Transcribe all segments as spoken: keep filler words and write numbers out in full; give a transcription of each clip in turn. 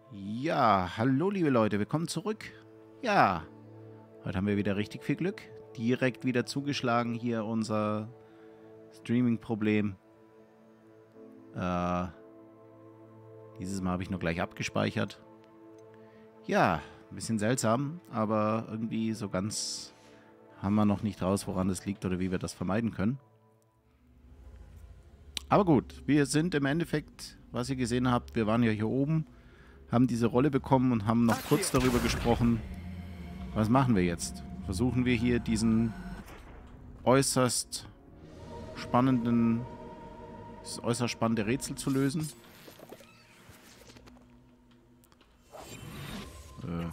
Ja, hallo liebe Leute, willkommen zurück. Ja, heute haben wir wieder richtig viel Glück. Direkt wieder zugeschlagen hier unser Streaming-Problem. Äh, dieses Mal habe ich nur gleich abgespeichert. Ja, ein bisschen seltsam, aber irgendwie so ganz haben wir noch nicht raus, woran das liegt oder wie wir das vermeiden können. Aber gut, wir sind im Endeffekt, was ihr gesehen habt, wir waren ja hier oben, haben diese Rolle bekommen und haben noch kurz darüber gesprochen, was machen wir jetzt? Versuchen wir hier diesen äußerst spannenden, das äußerst spannende Rätsel zu lösen? Äh.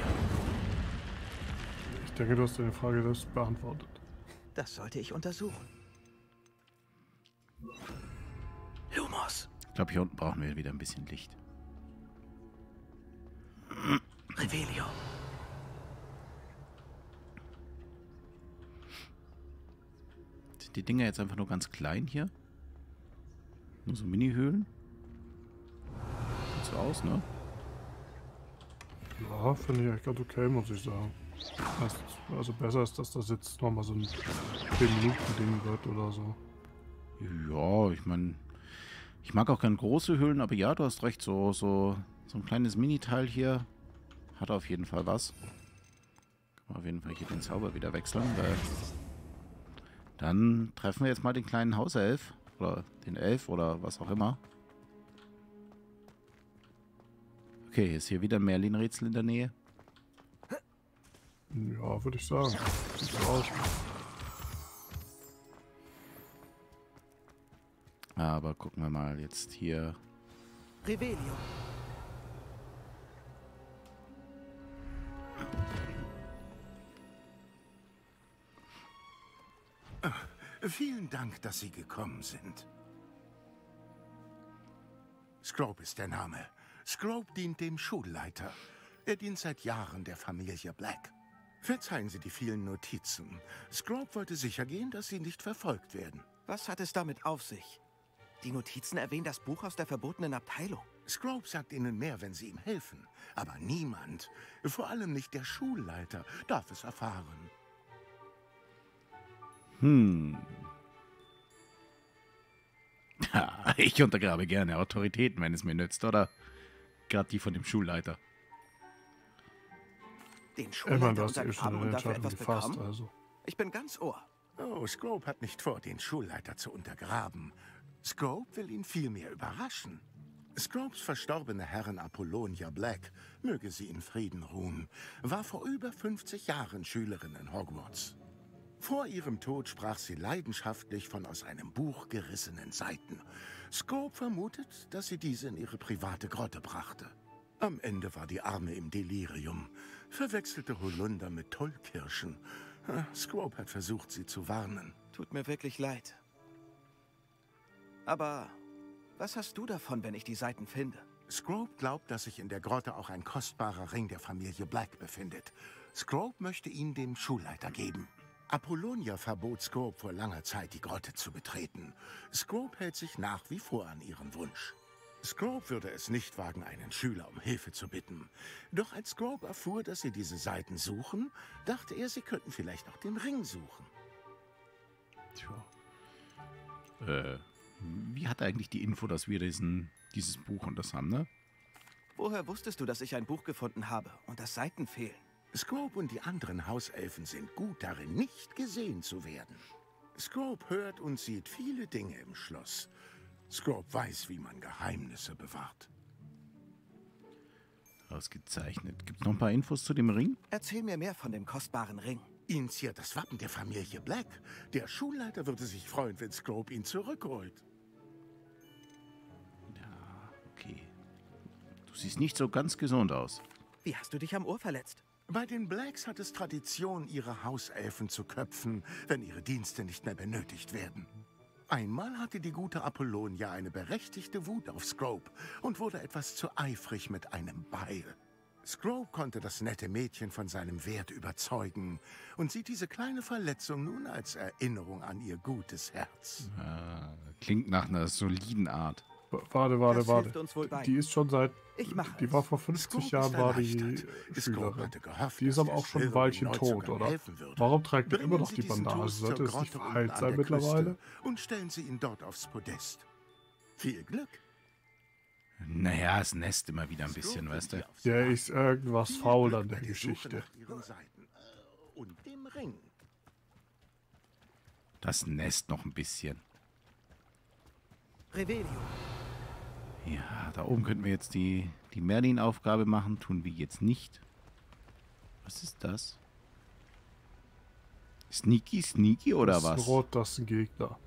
Ich denke, du hast deine Frage selbst beantwortet. Das sollte ich untersuchen. Lumos. Ich glaube, hier unten brauchen wir wieder ein bisschen Licht. Revelio. Sind die Dinger jetzt einfach nur ganz klein hier? Nur so Mini-Höhlen? Sieht so aus, ne? Ja, finde ich eigentlich ganz okay, muss ich sagen. Also besser ist, dass das jetzt nochmal so ein zehn Minuten Ding wird oder so. Ja, ich meine, ich mag auch gerne große Höhlen, aber ja, du hast recht, so, so, so ein kleines Mini-Teil hier hat auf jeden Fall was. Kann man auf jeden Fall hier den Zauber wieder wechseln, weil dann treffen wir jetzt mal den kleinen Hauself oder den Elf oder was auch immer. Okay, ist hier wieder ein Merlin-Rätsel in der Nähe. Ja, würde ich sagen. Sieht so aus. Aber gucken wir mal jetzt hier. Revelio. Vielen Dank, dass Sie gekommen sind. Scrope ist der Name. Scrope dient dem Schulleiter. Er dient seit Jahren der Familie Black. Verzeihen Sie die vielen Notizen. Scrope wollte sichergehen, dass Sie nicht verfolgt werden. Was hat es damit auf sich? Die Notizen erwähnen das Buch aus der verbotenen Abteilung. Scrope sagt Ihnen mehr, wenn Sie ihm helfen. Aber niemand, vor allem nicht der Schulleiter, darf es erfahren. Hm. Ja, ich untergrabe gerne Autoritäten, wenn es mir nützt, oder? Gerade die von dem Schulleiter. Den Ich meine, Schulleiter du hast ja eh schon untergraben eine und dafür Entscheidung etwas gefasst, bekommen? also. Ich bin ganz Ohr. Oh, Scrope hat nicht vor, den Schulleiter zu untergraben. Scrope will ihn vielmehr überraschen. Scropes verstorbene Herrin Apollonia Black, möge sie in Frieden ruhen, war vor über fünfzig Jahren Schülerin in Hogwarts. Vor ihrem Tod sprach sie leidenschaftlich von aus einem Buch gerissenen Seiten. Scrope vermutet, dass sie diese in ihre private Grotte brachte. Am Ende war die Arme im Delirium, verwechselte Holunder mit Tollkirschen. Scrope hat versucht, sie zu warnen. Tut mir wirklich leid. Aber was hast du davon, wenn ich die Seiten finde? Scrope glaubt, dass sich in der Grotte auch ein kostbarer Ring der Familie Black befindet. Scrope möchte ihn dem Schulleiter geben. Apollonia verbot Scrope vor langer Zeit, die Grotte zu betreten. Scrope hält sich nach wie vor an ihren Wunsch. Scrope würde es nicht wagen, einen Schüler um Hilfe zu bitten. Doch als Scrope erfuhr, dass sie diese Seiten suchen, dachte er, sie könnten vielleicht auch den Ring suchen. Tja. Äh, wie hat er eigentlich die Info, dass wir diesen, dieses Buch und das haben, ne? Woher wusstest du, dass ich ein Buch gefunden habe und dass Seiten fehlen? Scrope und die anderen Hauselfen sind gut darin, nicht gesehen zu werden. Scrope hört und sieht viele Dinge im Schloss. Scrope weiß, wie man Geheimnisse bewahrt. Ausgezeichnet. Gibt es noch ein paar Infos zu dem Ring? Erzähl mir mehr von dem kostbaren Ring. Ihn ziert das Wappen der Familie Black. Der Schulleiter würde sich freuen, wenn Scrope ihn zurückholt. Ja, okay. Du siehst nicht so ganz gesund aus. Wie hast du dich am Ohr verletzt? Bei den Blacks hat es Tradition, ihre Hauselfen zu köpfen, wenn ihre Dienste nicht mehr benötigt werden. Einmal hatte die gute Apollonia eine berechtigte Wut auf Scrope und wurde etwas zu eifrig mit einem Beil. Scrope konnte das nette Mädchen von seinem Wert überzeugen und sieht diese kleine Verletzung nun als Erinnerung an ihr gutes Herz. Ah, klingt nach einer soliden Art. Warte, warte, Das warte. hilft uns wohl beiden. Die ist schon seit... Ich mach Die es. war vor fünfzig Scoop Jahren, ist war die erleichtert. Scoop Schülerin. hatte gehofft, Die ist dass aber auch der schon ein Silver Weilchen ihn tot, heutzutage oder? helfen würde. Warum trägt er immer Bringen noch Sie die diesen Bandage? Toast Sollte zur es nicht Grotte verheilt unten an sein der mittlerweile? Küste und stellen Sie ihn dort aufs Podest. Viel Glück. Naja, es nässt immer wieder ein bisschen, Scoop weißt wird du. Sie aufs Ja, Ohr. ist irgendwas Viel faul Glück an der bei Suche Geschichte. nach Ihren Seiten. Äh, Und dem Ring. Das nässt noch ein bisschen. Revelio. Ja, da oben könnten wir jetzt die, die Merlin-Aufgabe machen. Tun wir jetzt nicht. Was ist das? Sneaky, sneaky oder Das ist ein was? Rot, das ist ein Gegner.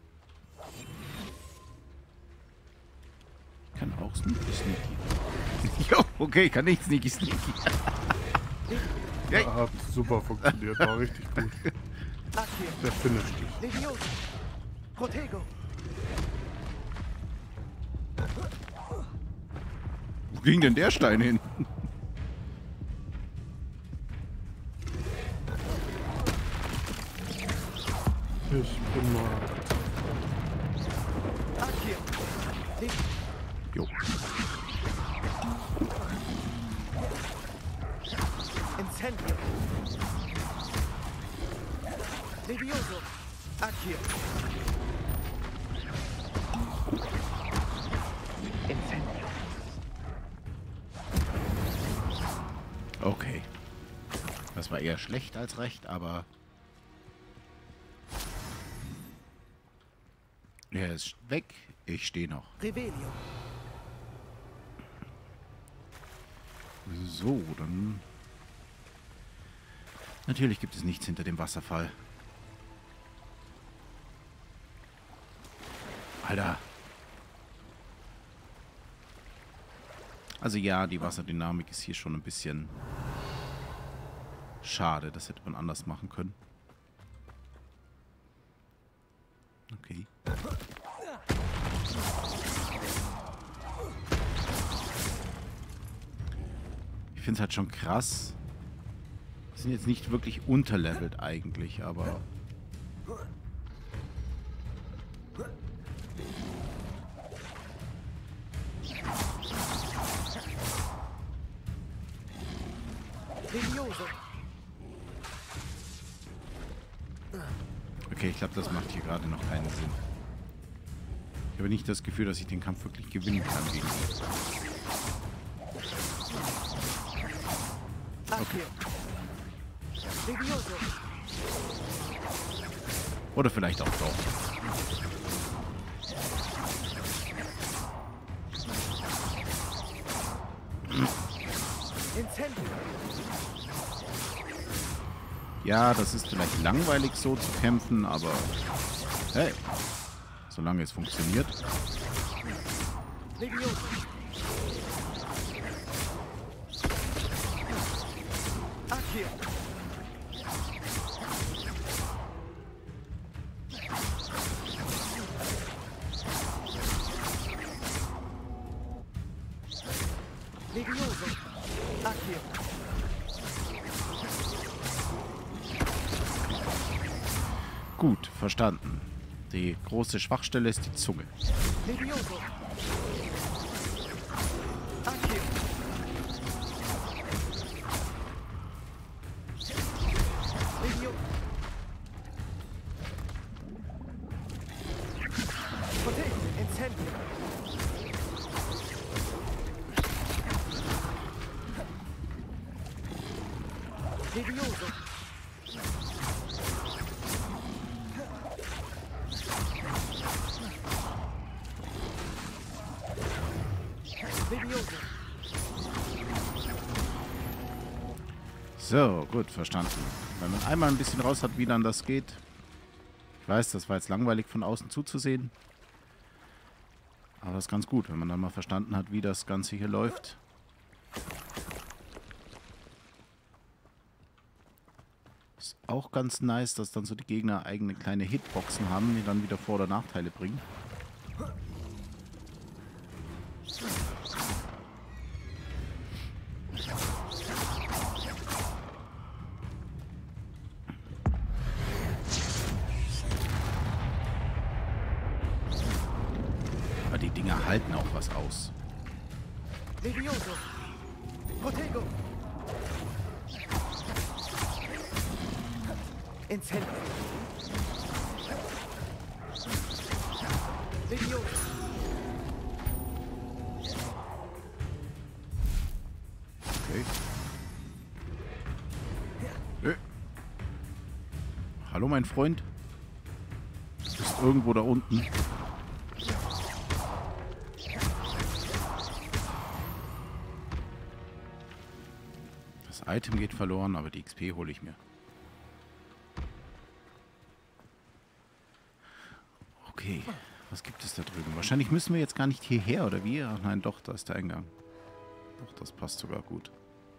Ich kann auch sneaky, sneaky. Jo, okay, ich kann nicht sneaky, sneaky. Ja, hat super funktioniert, war richtig gut. Akio. Der finisht dich. Levioso. Protego. Wo ging denn der Stein hin? Ich bin mal... Akio. Le Jo. Incendio. Levioso. Akio. Incendio. Okay. Das war eher schlecht als recht, aber... Er ist weg. Ich stehe noch. Revelio. So, dann... Natürlich gibt es nichts hinter dem Wasserfall. Alter. Also ja, die Wasserdynamik ist hier schon ein bisschen... Schade, das hätte man anders machen können. Okay. Ich finde es halt schon krass. Die sind jetzt nicht wirklich unterlevelt eigentlich, aber... Levioso. Okay, ich glaube, das macht hier gerade noch keinen Sinn. Ich habe nicht das Gefühl, dass ich den Kampf wirklich gewinnen kann gegen ihn. Akio. Levioso. Oder vielleicht auch doch. Incendio. Ja, das ist vielleicht langweilig so zu kämpfen, aber hey, solange es funktioniert. Levioso. Akio. Levioso. Akio. Gut, verstanden. Die große Schwachstelle ist die Zunge. Levioso. Akio. Levio. Protego. Incendio. Levioso. Levioso. So, gut, verstanden. Wenn man einmal ein bisschen raus hat, wie dann das geht. Ich weiß, das war jetzt langweilig von außen zuzusehen. Aber das ist ganz gut, wenn man dann mal verstanden hat, wie das Ganze hier läuft. Ist auch ganz nice, dass dann so die Gegner eigene kleine Hitboxen haben, die dann wieder Vor- oder Nachteile bringen. Aber die Dinger halten was aus. Levioso! Protego! Incendio! Levioso! Okay. Äh. Hallo, mein Freund. Du bist irgendwo da unten. Das Item geht verloren, aber die X P hole ich mir. Okay, was gibt es da drüben? Wahrscheinlich müssen wir jetzt gar nicht hierher, oder wie? Ach nein, doch, da ist der Eingang. Doch, das passt sogar gut.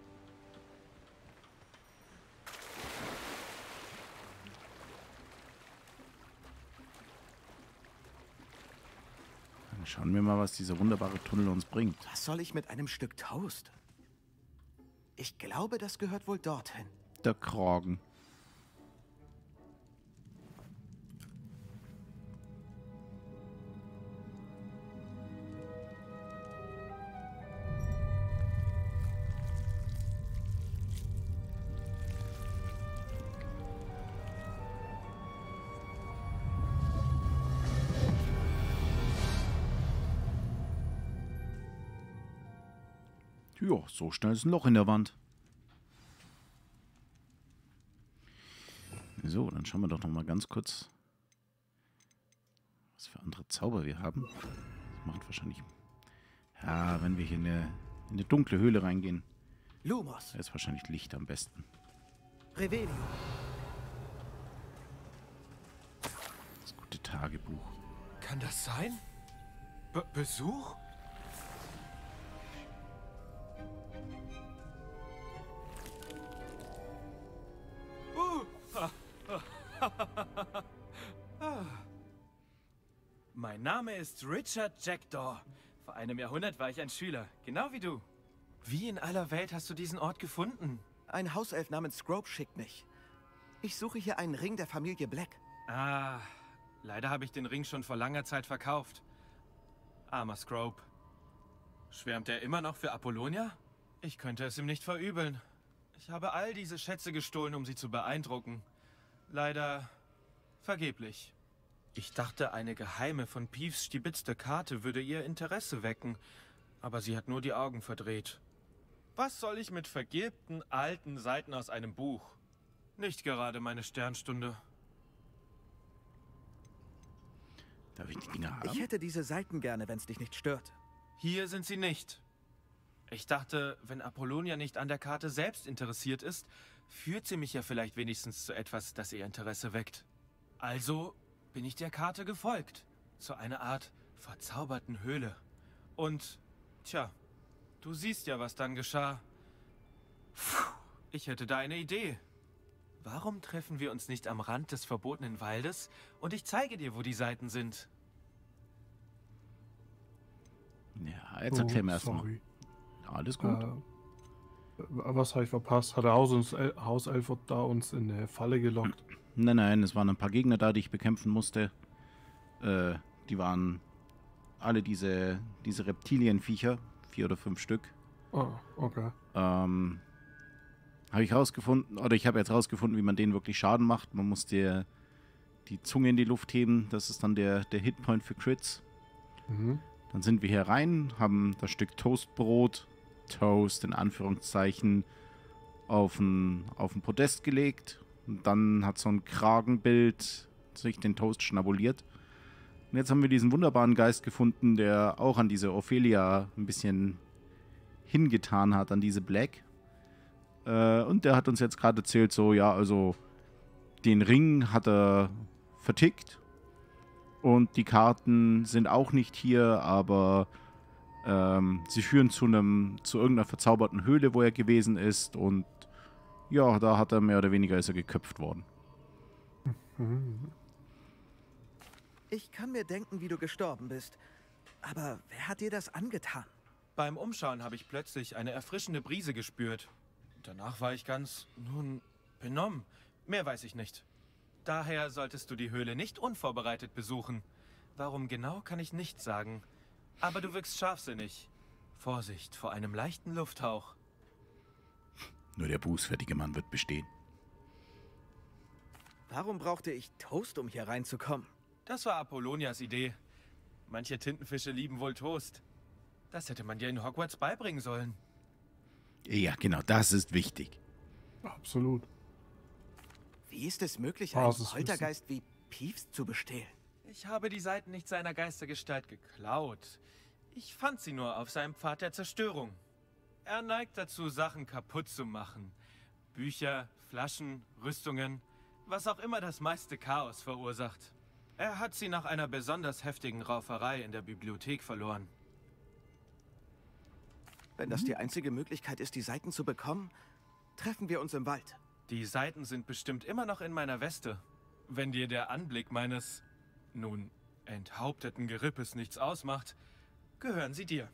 Dann schauen wir mal, was dieser wunderbare Tunnel uns bringt. Was soll ich mit einem Stück Toast? Ich glaube, das gehört wohl dorthin. Der Kragen. Ja, so schnell ist ein Loch in der Wand. So, dann schauen wir doch noch mal ganz kurz, was für andere Zauber wir haben. Das macht wahrscheinlich... Ja, wenn wir hier in eine, in eine dunkle Höhle reingehen, Lumos! da ist wahrscheinlich Licht am besten. Revelio! Das gute Tagebuch. Kann das sein? Be Besuch? Mein Name ist Richard Jackdaw. Vor einem Jahrhundert war ich ein Schüler, genau wie du. Wie in aller Welt hast du diesen Ort gefunden? Ein Hauself namens Scrope schickt mich. Ich suche hier einen Ring der Familie Black. Ah, leider habe ich den Ring schon vor langer Zeit verkauft. Armer Scrope. Schwärmt er immer noch für Apollonia? Ich könnte es ihm nicht verübeln. Ich habe all diese Schätze gestohlen, um sie zu beeindrucken. Leider vergeblich. Ich dachte, eine geheime, von Peeves stibitzte Karte würde ihr Interesse wecken, aber sie hat nur die Augen verdreht. Was soll ich mit vergilbten, alten Seiten aus einem Buch? Nicht gerade meine Sternstunde. Darf ich die Dinger haben? Ich hätte diese Seiten gerne, wenn es dich nicht stört. Hier sind sie nicht. Ich dachte, wenn Apollonia nicht an der Karte selbst interessiert ist, führt sie mich ja vielleicht wenigstens zu etwas, das ihr Interesse weckt. Also bin ich der Karte gefolgt. Zu einer Art verzauberten Höhle. Und, tja, du siehst ja, was dann geschah. Puh, ich hätte da eine Idee. Warum treffen wir uns nicht am Rand des verbotenen Waldes und ich zeige dir, wo die Seiten sind? Ja, jetzt erklär mir erstmal. Sorry. Alles gut. Äh, was habe ich verpasst? Hat der Haus Hauself da uns in eine Falle gelockt? Nein, nein, es waren ein paar Gegner da, die ich bekämpfen musste. Äh, die waren alle diese, diese Reptilienviecher, vier oder fünf Stück. Ah, okay. Ähm, habe ich rausgefunden, oder ich habe jetzt rausgefunden, wie man denen wirklich Schaden macht. Man muss der, die Zunge in die Luft heben, das ist dann der, der Hitpoint für Crits. Mhm. Dann sind wir hier rein, haben das Stück Toastbrot, Toast in Anführungszeichen, auf ein, auf ein Podest gelegt. Und dann hat so ein Kragenbild sich den Toast schnabuliert. Und jetzt haben wir diesen wunderbaren Geist gefunden, der auch an diese Ophelia ein bisschen hingetan hat, an diese Black. Äh, und der hat uns jetzt gerade erzählt, so, ja, also den Ring hat er vertickt. Und die Karten sind auch nicht hier, aber ähm, sie führen zu einem, zu irgendeiner verzauberten Höhle, wo er gewesen ist. Und ja, da hat er mehr oder weniger ist er geköpft worden. Mhm. Ich kann mir denken, wie du gestorben bist. Aber wer hat dir das angetan? Beim Umschauen habe ich plötzlich eine erfrischende Brise gespürt. Danach war ich ganz, nun, benommen. Mehr weiß ich nicht. Daher solltest du die Höhle nicht unvorbereitet besuchen. Warum genau, kann ich nicht sagen. Aber du wirkst scharfsinnig. Vorsicht vor einem leichten Lufthauch. Nur der bußfertige Mann wird bestehen. Warum brauchte ich Toast, um hier reinzukommen? Das war Apollonias Idee. Manche Tintenfische lieben wohl Toast. Das hätte man dir in Hogwarts beibringen sollen. Ja, genau, das ist wichtig. Absolut. Wie ist es möglich, Ah, einen es ist Poltergeist wie Peeves zu bestehlen? Ich habe die Seiten nicht seiner Geistergestalt geklaut. Ich fand sie nur auf seinem Pfad der Zerstörung. Er neigt dazu, Sachen kaputt zu machen. Bücher, Flaschen, Rüstungen, was auch immer das meiste Chaos verursacht. Er hat sie nach einer besonders heftigen Rauferei in der Bibliothek verloren. Wenn das die einzige Möglichkeit ist, die Seiten zu bekommen, treffen wir uns im Wald. Die Seiten sind bestimmt immer noch in meiner Weste. Wenn dir der Anblick meines, nun, enthaupteten Gerippes nichts ausmacht, gehören sie dir.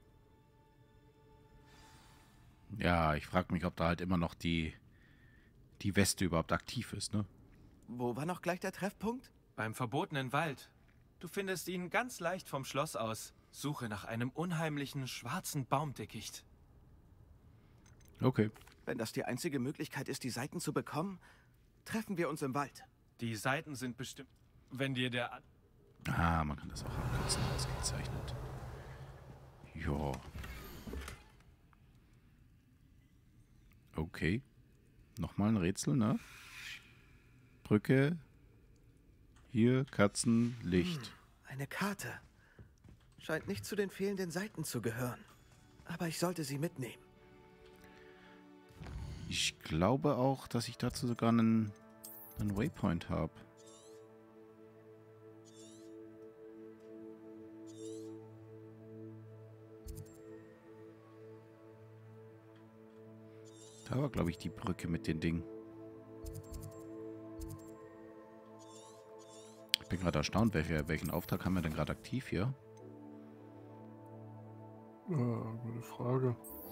Ja, ich frage mich, ob da halt immer noch die, die Weste überhaupt aktiv ist, ne? Wo war noch gleich der Treffpunkt? Beim verbotenen Wald. Du findest ihn ganz leicht vom Schloss aus. Suche nach einem unheimlichen schwarzen Baumdickicht. Okay. Wenn das die einzige Möglichkeit ist, die Seiten zu bekommen, treffen wir uns im Wald. Die Seiten sind bestimmt... Wenn dir der... An Ah, man kann das auch abkürzen, ausgezeichnet. Ja. Okay. Nochmal ein Rätsel, ne? Brücke. Hier, Katzen, Licht. Hm, eine Karte. Scheint nicht zu den fehlenden Seiten zu gehören. Aber ich sollte sie mitnehmen. Ich glaube auch, dass ich dazu sogar einen, einen Waypoint habe. Da war, glaube ich, die Brücke mit den Dingen. Ich bin gerade erstaunt, welche, welchen Auftrag haben wir denn gerade aktiv hier? Ja, gute Frage.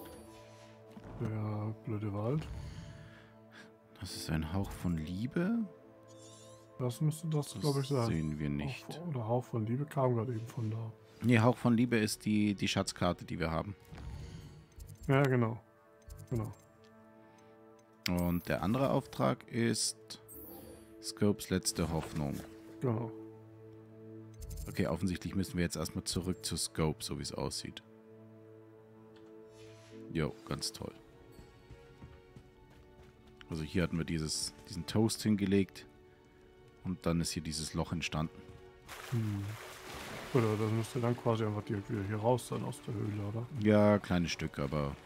Der blöde Wald. Das ist ein Hauch von Liebe. Das müsste das, Das glaube ich, sein. sehen wir nicht. Hauch, oder Hauch von Liebe kam gerade eben von da. Nee, Hauch von Liebe ist die, die Schatzkarte, die wir haben. Ja, genau. Genau. Und der andere Auftrag ist Scopes letzte Hoffnung. Genau. Okay, offensichtlich müssen wir jetzt erstmal zurück zu Scope, so wie es aussieht. Jo, ganz toll. Also hier hatten wir dieses, diesen Toast hingelegt und dann ist hier dieses Loch entstanden. Hm. Oder das müsste dann quasi einfach direkt wieder hier raus sein aus der Höhle, oder? Ja, kleines Stück, aber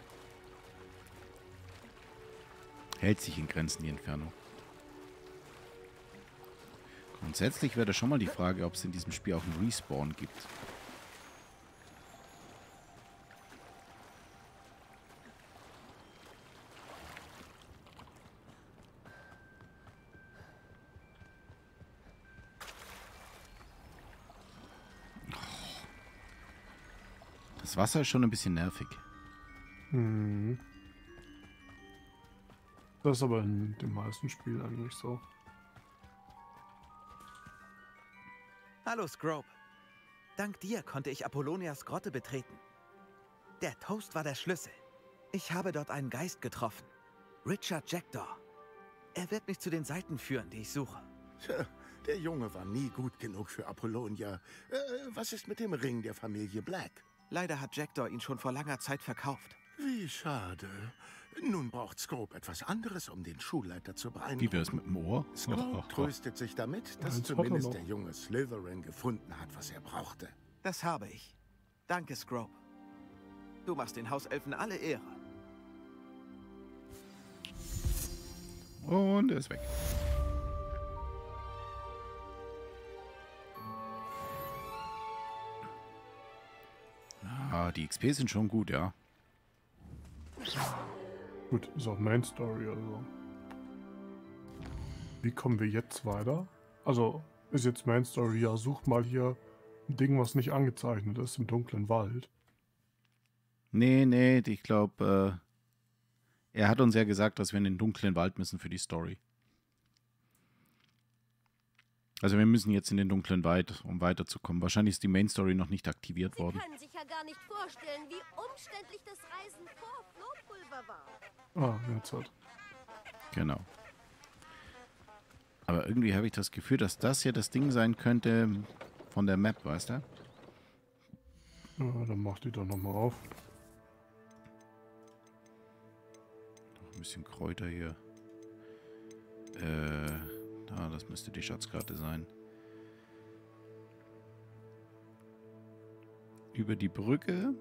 hält sich in Grenzen die Entfernung. Grundsätzlich wäre da schon mal die Frage, ob es in diesem Spiel auch einen Respawn gibt. Das Wasser ist schon ein bisschen nervig. Hm. Das ist aber in den meisten Spielen eigentlich so. Hallo, Scrope. Dank dir konnte ich Apollonias Grotte betreten. Der Toast war der Schlüssel. Ich habe dort einen Geist getroffen. Richard Jackdaw. Er wird mich zu den Seiten führen, die ich suche. Tja, der Junge war nie gut genug für Apollonia. Äh, was ist mit dem Ring der Familie Black? Leider hat Jackdaw ihn schon vor langer Zeit verkauft. Wie schade. Nun braucht Scope etwas anderes, um den Schulleiter zu beeindrucken. Wie wär's mit dem Ohr? Scope tröstet sich damit, dass Eins hat er zumindest noch. der junge Slytherin gefunden hat, was er brauchte. Das habe ich. Danke, Scrope. Du machst den Hauselfen alle Ehre. Und er ist weg. Ah, die X P sind schon gut, ja. Gut, ist auch Main Story, also. Wie kommen wir jetzt weiter? Also, ist jetzt Main Story, ja, such mal hier ein Ding, was nicht angezeichnet ist im dunklen Wald. Nee, nee, ich glaube, äh, er hat uns ja gesagt, dass wir in den dunklen Wald müssen für die Story. Also wir müssen jetzt in den dunklen Wald, um weiterzukommen. Wahrscheinlich ist die Main Story noch nicht aktiviert Sie worden. können sich ja gar nicht vorstellen, wie umständlich das Reisen vor Flohpulver war. Ah, jetzt halt. Genau. Aber irgendwie habe ich das Gefühl, dass das hier das Ding sein könnte von der Map, weißt du? Ja, dann mach die doch nochmal auf. Noch ein bisschen Kräuter hier. Äh, da, das müsste die Schatzkarte sein. Über die Brücke.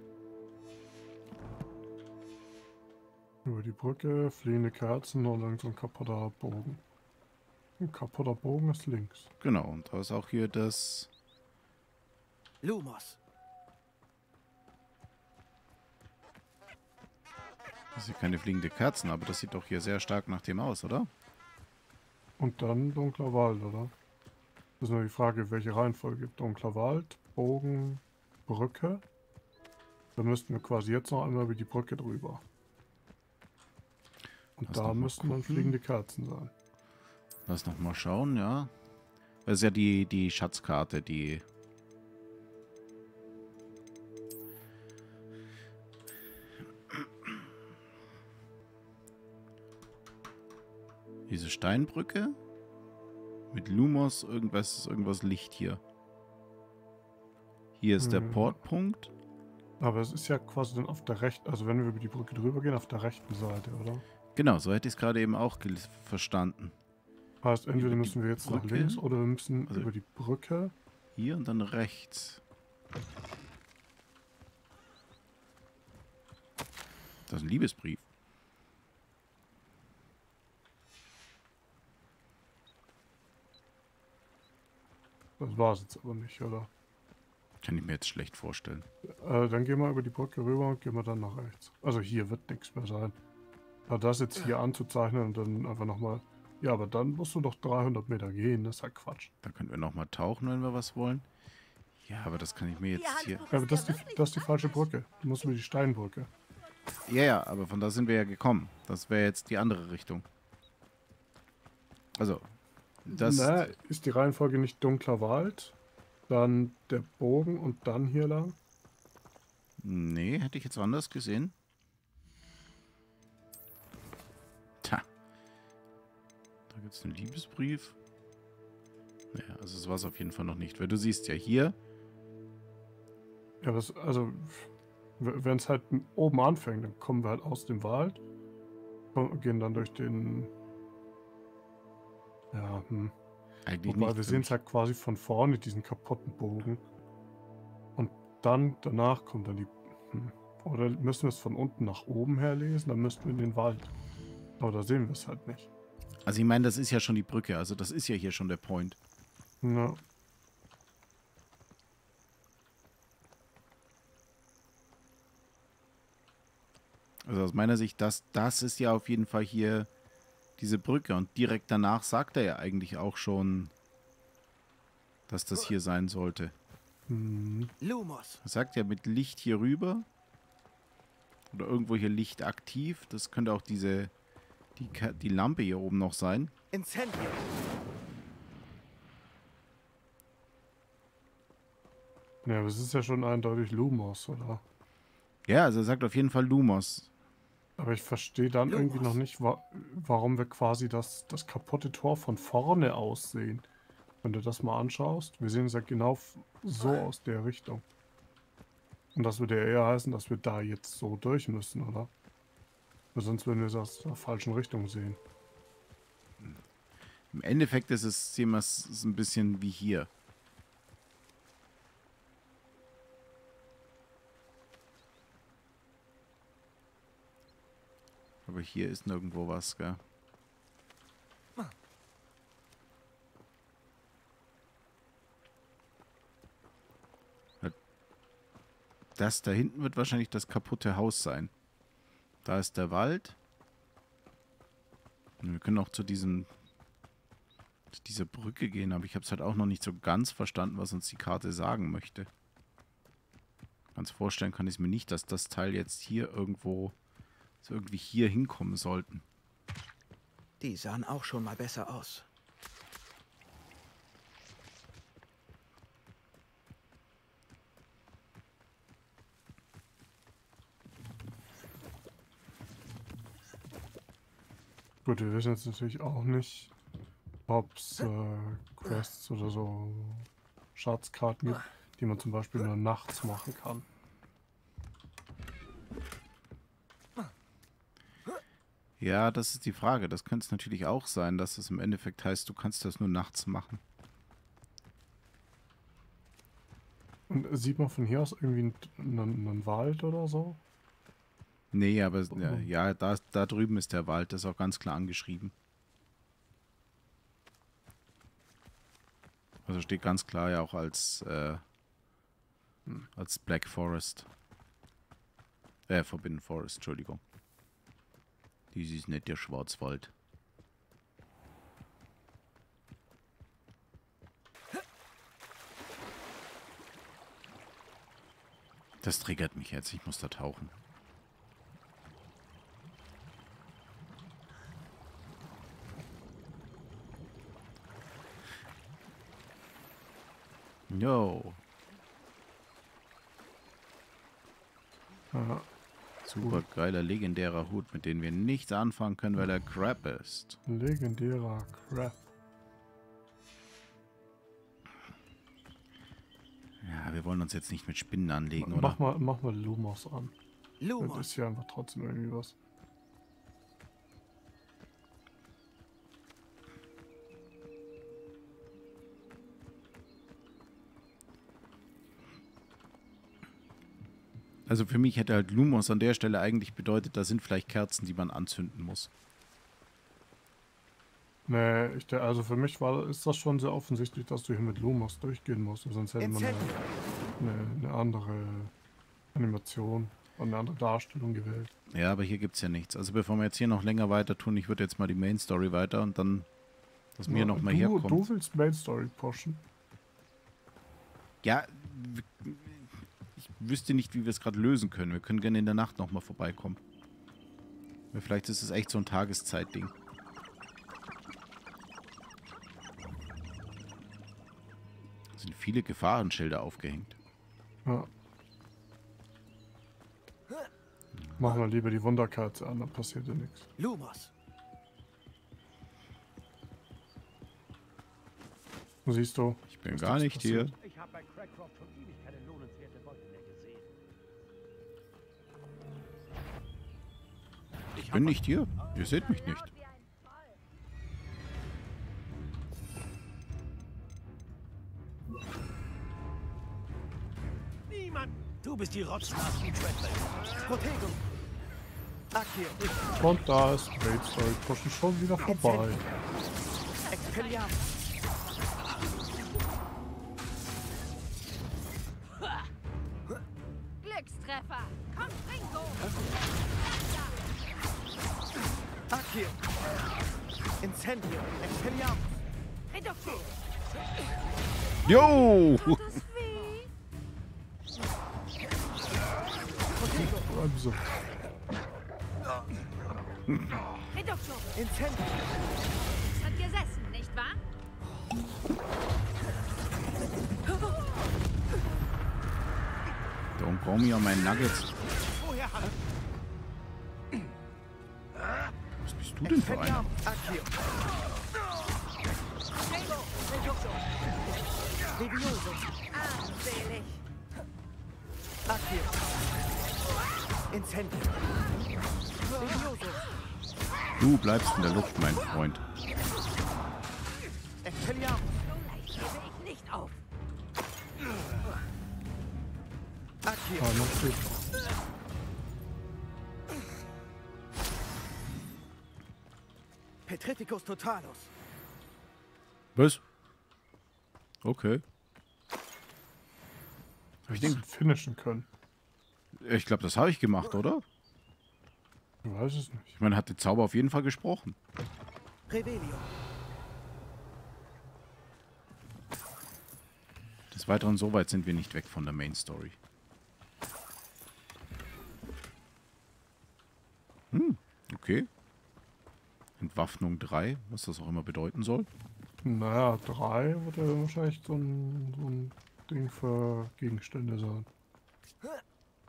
Über die Brücke, fliehende Kerzen und dann so ein kaputter Bogen. Ein kaputter Bogen ist links. Genau, und da ist auch hier das... Lumos. Das sind keine fliegende Kerzen, aber das sieht doch hier sehr stark nach dem aus, oder? Und dann dunkler Wald, oder? Das ist nur die Frage, welche Reihenfolge. Dunkler Wald, Bogen, Brücke. Dann müssten wir quasi jetzt noch einmal über die Brücke drüber. Und Lass da noch mal müssten dann gucken. fliegende Kerzen sein. Lass noch mal schauen, ja. Das ist ja die, die Schatzkarte, die... Diese Steinbrücke mit Lumos, irgendwas, irgendwas Licht hier. Hier ist der Mhm. Portpunkt. Aber es ist ja quasi dann auf der rechten, also wenn wir über die Brücke drüber gehen, auf der rechten Seite, oder? Genau, so hätte ich es gerade eben auch gel- verstanden. Heißt, entweder Über die müssen wir jetzt nach Brücke? links oder wir müssen Also- über die Brücke. Hier und dann rechts. Das ist ein Liebesbrief. Das war es jetzt aber nicht, oder? Kann ich mir jetzt schlecht vorstellen. Äh, dann gehen wir über die Brücke rüber und gehen wir dann nach rechts. Also hier wird nichts mehr sein. Aber das jetzt hier anzuzeichnen und dann einfach nochmal... Ja, aber dann musst du doch dreihundert Meter gehen, das ist ja Quatsch. Da können wir nochmal tauchen, wenn wir was wollen. Ja, aber das kann ich mir jetzt hier... Ja, aber das ist, die, das ist die falsche Brücke. Du musst über die Steinbrücke. Ja, ja, aber von da sind wir ja gekommen. Das wäre jetzt die andere Richtung. Also, das... Na, ist die Reihenfolge nicht dunkler Wald, dann der Bogen und dann hier lang? Nee, hätte ich jetzt anders gesehen. Tja. Da gibt es einen Liebesbrief. Naja, also es war es auf jeden Fall noch nicht. Weil du siehst ja hier... Ja, das, also, wenn es halt oben anfängt, dann kommen wir halt aus dem Wald und gehen dann durch den... Ja, hm. Eigentlich Wobei, nicht. wir für sehen mich. es halt quasi von vorne, diesen kaputten Bogen. Und dann, danach kommt dann die... Hm. Oder müssen wir es von unten nach oben her lesen, dann müssten wir in den Wald. Aber da sehen wir es halt nicht. Also ich meine, das ist ja schon die Brücke. Also das ist ja hier schon der Point. Ja. Also aus meiner Sicht, das, das ist ja auf jeden Fall hier diese Brücke. Und direkt danach sagt er ja eigentlich auch schon, dass das hier sein sollte. Hm. Lumos. Er sagt ja mit Licht hier rüber. Oder irgendwo hier Licht aktiv. Das könnte auch diese, die, Ka- die Lampe hier oben noch sein. Incendio. Ja, aber es ist ja schon eindeutig Lumos, oder? Ja, also er sagt auf jeden Fall Lumos. Aber ich verstehe dann Lumos. irgendwie noch nicht, wa warum wir quasi das, das kaputte Tor von vorne aus sehen. Wenn du das mal anschaust, wir sehen es ja genau f- so aus der Richtung. Und das würde ja eher heißen, dass wir da jetzt so durch müssen, oder? Weil sonst würden wir es aus der falschen Richtung sehen. Im Endeffekt ist es, sehen wir es ist ein bisschen wie hier. Aber hier ist nirgendwo was, gell? Das da hinten wird wahrscheinlich das kaputte Haus sein. Da ist der Wald. Und wir können auch zu diesem zu dieser Brücke gehen, aber ich habe es halt auch noch nicht so ganz verstanden, was uns die Karte sagen möchte. Ganz vorstellen kann ich es mir nicht, dass das Teil jetzt hier irgendwo so irgendwie hier hinkommen sollten. Die sahen auch schon mal besser aus. Gut, wir wissen jetzt natürlich auch nicht, ob es äh, Quests oder so Schatzkarten gibt, die man zum Beispiel nur nachts machen kann. Ja, das ist die Frage. Das könnte es natürlich auch sein, dass es im Endeffekt heißt, du kannst das nur nachts machen. Und sieht man von hier aus irgendwie einen, einen Wald oder so? Nee, aber ja, ja da, da drüben ist der Wald. Das ist auch ganz klar angeschrieben. Also steht ganz klar ja auch als, äh, als Black Forest. Äh, Forbidden Forest, Entschuldigung. Dies ist nicht der Schwarzwald. Das triggert mich jetzt. Ich muss da tauchen. Jo. Ja, Super geiler, legendärer Hut, mit dem wir nichts anfangen können, weil er Crap ist. legendärer Crap. Ja, wir wollen uns jetzt nicht mit Spinnen anlegen, oder? Mach mal, mach mal Lumos an. Das Lumos. ist ja einfach trotzdem irgendwie was. Also für mich hätte halt Lumos an der Stelle eigentlich bedeutet, da sind vielleicht Kerzen, die man anzünden muss. Nee, ich, der, also für mich war, ist das schon sehr offensichtlich, dass du hier mit Lumos durchgehen musst. Sonst hätte man eine, eine, eine andere Animation und eine andere Darstellung gewählt. Ja, aber hier gibt's ja nichts. Also bevor wir jetzt hier noch länger weiter tun, ich würde jetzt mal die Main Story weiter und dann, dass mir Ja, noch mal du, herkommt. du willst Main Story pushen? Ja, ich wüsste nicht, wie wir es gerade lösen können. Wir können gerne in der Nacht noch mal vorbeikommen. Weil vielleicht ist es echt so ein Tageszeitding. Es sind viele Gefahrenschilder aufgehängt. Ja. Machen wir lieber die Wunderkerze an, dann passiert ja nichts. Lumos. Siehst du? Ich bin ist gar nichts nicht hier. passiert. Ich habe bei Crackraft schon ewig keine lohnenswerte Beute mehr gesehen. Ich bin nicht hier. Ihr seht mich nicht. Niemand! Du bist die Rotznasen Treadwell. Protego. Akio. Und da ist Main Story pushen schon wieder vorbei. Expelliarmus. Glückstreffer. Komm, Ringo. Akio. Incendio. Expelliarmus. Reduktion. Jo! Tut das weh? Also, Reduktion. Incendio. Es hat gesessen, nicht wahr? Don't call me on my Nuggets. Woher hat Was bist du denn für einer? Expelliarmus. Akio. Reduktion. Levioso. Armselig. Akio. Incendio. Levioso. Du bleibst in der Luft, mein Freund. Expelliarmus. So leicht gebe ich nicht auf. Akio. ah, noch steht. Petrificus totalus. Was? Okay. Hab ich den finishen können? Ich glaube, das habe ich gemacht, oder? Ich weiß es nicht. Ich meine, hat der Zauber auf jeden Fall gesprochen. Revelio. Des Weiteren, so weit sind wir nicht weg von der Main Story. Hm, okay. Entwaffnung drei, was das auch immer bedeuten soll. Naja, drei wird ja wahrscheinlich so ein, so ein Ding für Gegenstände sein.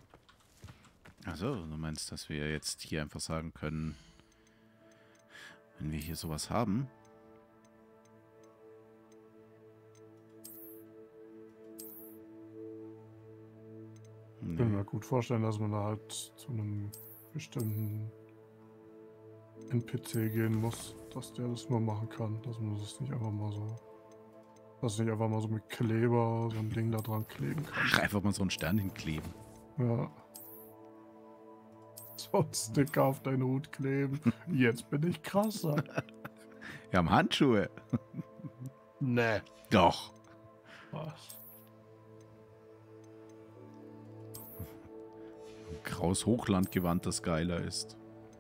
Also, du meinst, dass wir jetzt hier einfach sagen können, Wenn wir hier sowas haben. Ich kann mir gut vorstellen, dass man da halt zu einem bestimmten N P C gehen muss, dass der das nur machen kann. Dass man das nicht einfach mal so. Dass nicht einfach mal so mit Kleber so ein Ding da dran kleben kann. Ach, einfach mal so einen Stern hinkleben. Ja. So ein Sticker auf deinen Hut kleben. Jetzt bin ich krasser. Wir haben Handschuhe. Nee. Doch. Was? Ein graues Hochlandgewand, das geiler ist.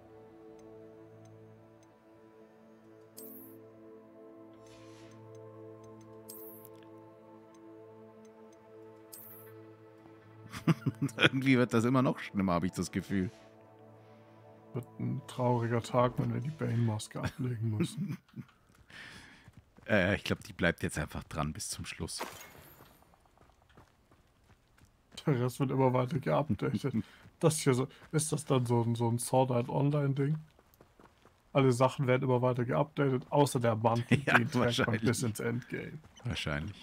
Irgendwie wird das immer noch schlimmer, habe ich das Gefühl. Wird ein trauriger Tag, wenn wir die Bane-Maske ablegen müssen. Äh, ich glaube, die bleibt jetzt einfach dran bis zum Schluss. Der Rest wird immer weiter geupdatet. Das hier so, ist das dann so ein, so ein Sword Art Online-Ding? Alle Sachen werden immer weiter geupdatet, außer der Mantel, Ja, den trägt man wahrscheinlich. bis ins Endgame. Wahrscheinlich.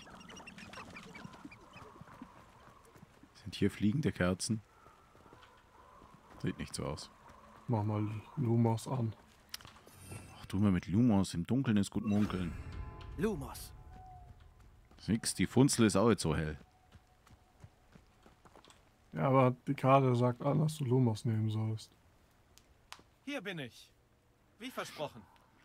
Sind hier fliegende Kerzen? Sieht nicht so aus. Mach mal Lumos an. Ach, tu mal mit Lumos. Im Dunkeln ist gut munkeln. Lumos. Nix, die Funzel ist auch jetzt so hell. Ja, aber die Karte sagt an, dass du Lumos nehmen sollst. Hier bin ich. Wie versprochen.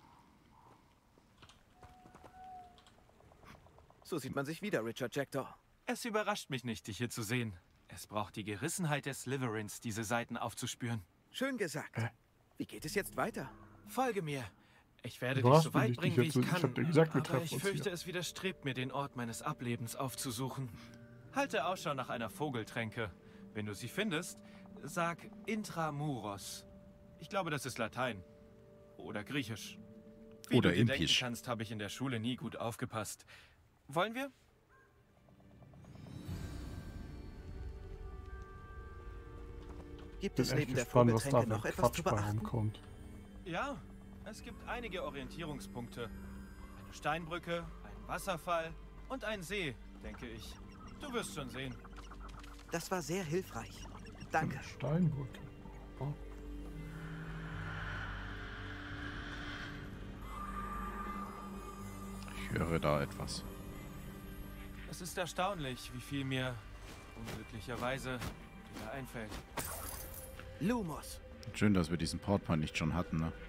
So sieht man sich wieder, Richard Jackdaw. Es überrascht mich nicht, dich hier zu sehen. Es braucht die Gerissenheit des Slytherins, diese Seiten aufzuspüren. Schön gesagt. Äh. Wie geht es jetzt weiter? Folge mir. Ich werde Du dich hast so weit mich bringen, nicht wie ich jetzt- ich kann. hab dir gesagt, wir aber treffen ich uns fürchte, hier. es widerstrebt mir, den Ort meines Ablebens aufzusuchen. Halte Ausschau nach einer Vogeltränke. Wenn du sie findest, sag Intramuros. Ich glaube, das ist Latein. Oder Griechisch. Wie Oder du dir denken Impisch. kannst, habe ich in der Schule nie gut aufgepasst. Wollen wir? Gibt Bin es echt neben der gespannt, was da Vogeltränke für noch etwas Quatsch zu bei beachten? rumkommt. Ja, es gibt einige Orientierungspunkte. Eine Steinbrücke, ein Wasserfall und ein See, denke ich. Du wirst schon sehen. Das war sehr hilfreich. Danke. Eine Steinbrücke. Oh. Ich höre da etwas. Es ist erstaunlich, wie viel mir unglücklicherweise wieder einfällt. Lumos. Schön, dass wir diesen Portpoint nicht schon hatten, ne?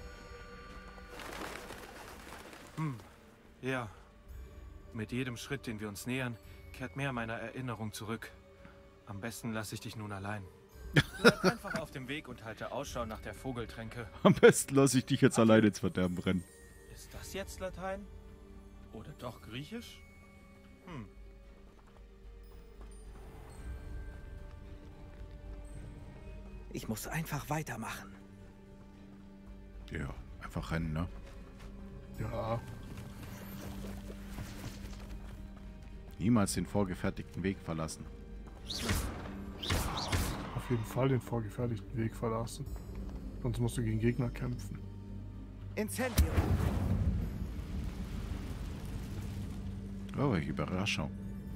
Hm, ja. Mit jedem Schritt, den wir uns nähern, kehrt mehr meiner Erinnerung zurück. Am besten lasse ich dich nun allein. Bleib einfach auf dem Weg und halte Ausschau nach der Vogeltränke. Am besten lasse ich dich jetzt alleine ins Verderben rennen. Ist das jetzt Latein? Oder doch Griechisch? Hm. Ich muss einfach weitermachen. Ja, einfach rennen, ne? Ja, Niemals den vorgefertigten Weg verlassen. auf jeden Fall den vorgefertigten Weg verlassen. Sonst musst du gegen Gegner kämpfen. Incendio. Oh, welche Überraschung.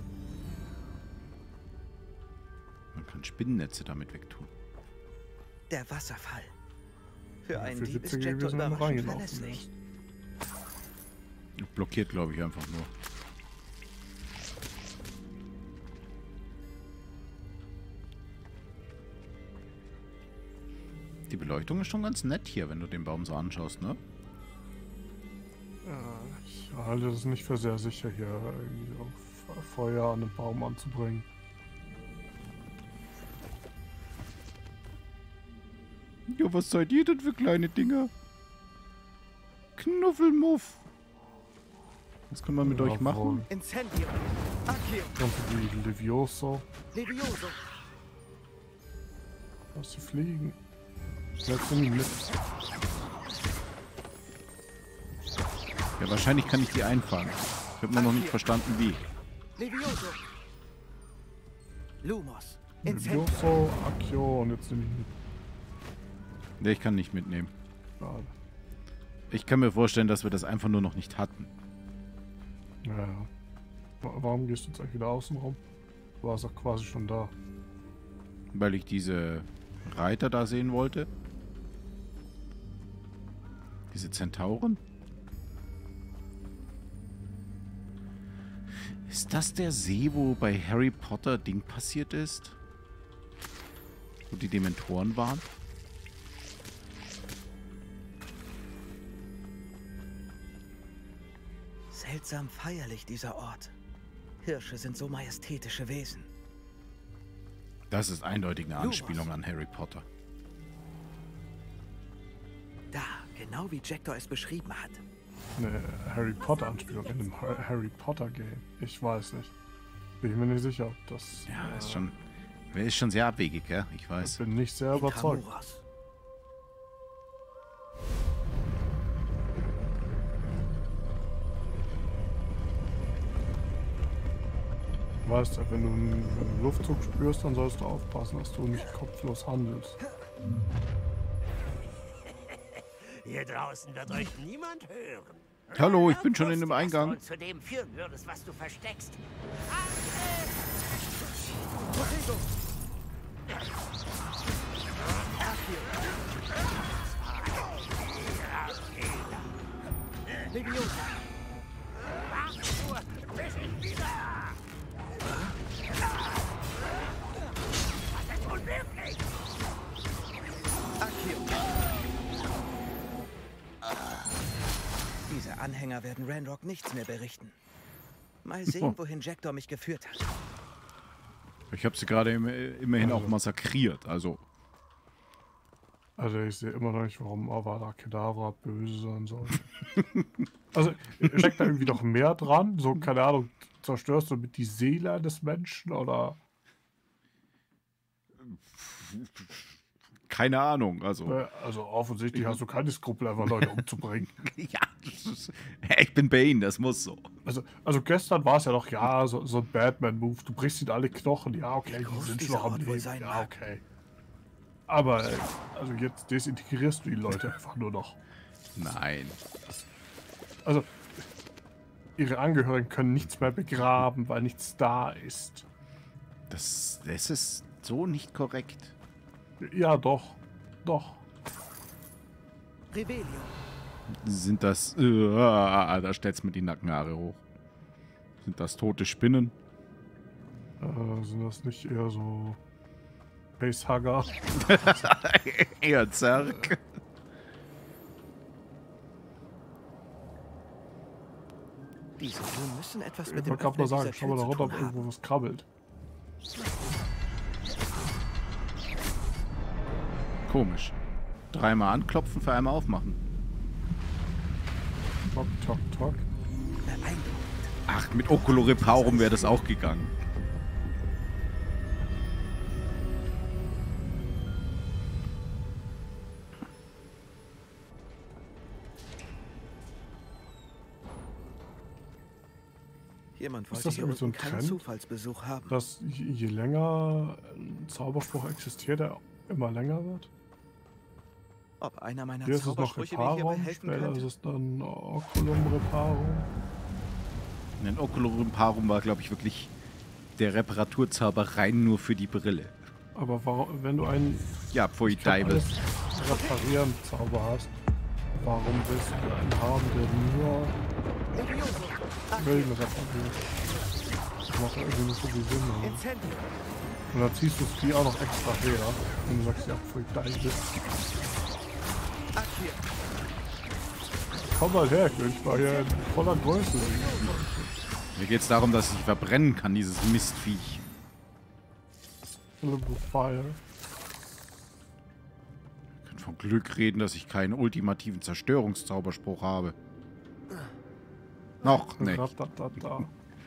Man kann Spinnennetze damit wegtun. Der Wasserfall. Für Ja, einen viel Dieb ist witziger Jackdaw gewesen, wenn du überraschend reingelaufen verlässlich. Blockiert, glaube ich, einfach nur. Die Beleuchtung ist schon ganz nett hier, wenn du den Baum so anschaust, ne? Ja, ich halte es nicht für sehr sicher, hier irgendwie auf Feuer an einem Baum anzubringen. Ja, was seid ihr denn für kleine Dinger? Knuffelmuff. Was kann man mit Ja, euch machen? wohl. Incendio. Accio. Kannst du die Levioso, Levioso. lass sie fliegen. Setz sie mit. Ja, wahrscheinlich kann ich die einfangen. Ich habe nur noch nicht verstanden, wie. Levioso. Lumos. Incendio. Levioso, Accio und jetzt nehme ich mit. Ne, ich kann nicht mitnehmen. Schade. Ich kann mir vorstellen, dass wir das einfach nur noch nicht hatten. Ja, ja. Wa- Warum gehst du jetzt eigentlich wieder außen rum? Du warst doch quasi schon da. Weil ich diese Reiter da sehen wollte. Diese Zentauren. Ist das der See, wo bei Harry Potter Ding passiert ist? Wo die Dementoren waren? Seltsam feierlich, dieser Ort. Hirsche sind so majestätische Wesen. Das ist eindeutig eine Lumos. Anspielung an Harry Potter. Da, genau wie Jektor es beschrieben hat. Eine Harry Potter Anspielung in einem Ha- Harry Potter Game. Ich weiß nicht. Bin ich mir nicht sicher, ob das. Ja, äh, ist schon, ist schon sehr abwegig, ja? Ich Ich weiß. bin nicht sehr überzeugt. Intramuros. Weißt du, wenn du einen, wenn du einen Luftzug spürst, dann sollst du aufpassen, dass du nicht kopflos handelst. Hier draußen wird euch niemand hören. Hallo, ich bin schon in Wusste, dem dass Eingang. du uns zu dem führen würdest, was du versteckst. Diese Anhänger werden Ranrock nichts mehr berichten. Mal sehen, wohin Jektor mich geführt hat. Ich habe sie gerade im, immerhin auch massakriert, also. Also ich sehe immer noch nicht, warum Avada Kedavra böse sein soll. Also steckt da irgendwie noch mehr dran? So, keine Ahnung, zerstörst du mit die Seele des Menschen oder? Keine Ahnung, also. Äh, Also offensichtlich hast du keine Skrupel, einfach Leute umzubringen. Ja, das ist, ich bin Bane, das muss so. Also, also gestern war es ja noch, ja, so, so ein Batman-Move. Du brichst ihnen alle Knochen. Ja, okay, die groß sind dieser schon noch am Ort wohl Leben. sein Ja, mag. okay. Aber, äh, also jetzt desintegrierst du die Leute einfach nur noch. Nein. Also, ihre Angehörigen können nichts mehr begraben, weil nichts da ist. Das, das ist so nicht korrekt. Ja, doch. Doch. Rebellion. Sind das. Äh, da stellt's mir die Nackenhaare hoch. Sind das tote Spinnen? Äh, sind das nicht eher so Facehugger? Eher Zerg. Diese Türen müssen etwas Ich mit dem wollte gerade Öffnen mal sagen, dieser schau mal Tür da zu runter, ob tun irgendwo haben. was krabbelt. Komisch. Dreimal anklopfen, für einmal aufmachen. Tock, tock, tock. Beeindruckend. Ach, mit Oculo Repaurum wäre das auch gegangen. Jemand Ist wollte das hier irgendwie so unten ein keinen Trend? Zufallsbesuch haben. Dass je je länger ein Zauberspruch existiert, er immer länger wird? Ob einer meiner Hier ist es noch Zaubersprüche mir hierbei Reparum, helfen später ist könnte? es dann Oculum Reparum. Ein Oculo Repaurum war, glaube ich, wirklich der Reparaturzauber rein nur für die Brille. Aber warum, wenn du einen Ja, Pfui ich glaub, Deibel. alles reparieren Zauber hast, warum willst du einen haben, der nur Wellen repariert? Das macht irgendwie nicht so viel Sinn. Oder? Incendio. Und dann ziehst du es die auch noch extra her, wenn du sagst, ja, voll geil bist. Akir. Komm mal her, ich will dich mal hier in voller Größe sehen. Mir geht es darum, dass ich verbrennen kann, dieses Mistviech. Element of Fire. Ich kann von Glück reden, dass ich keinen ultimativen Zerstörungszauberspruch habe. Noch nicht. Ratatata.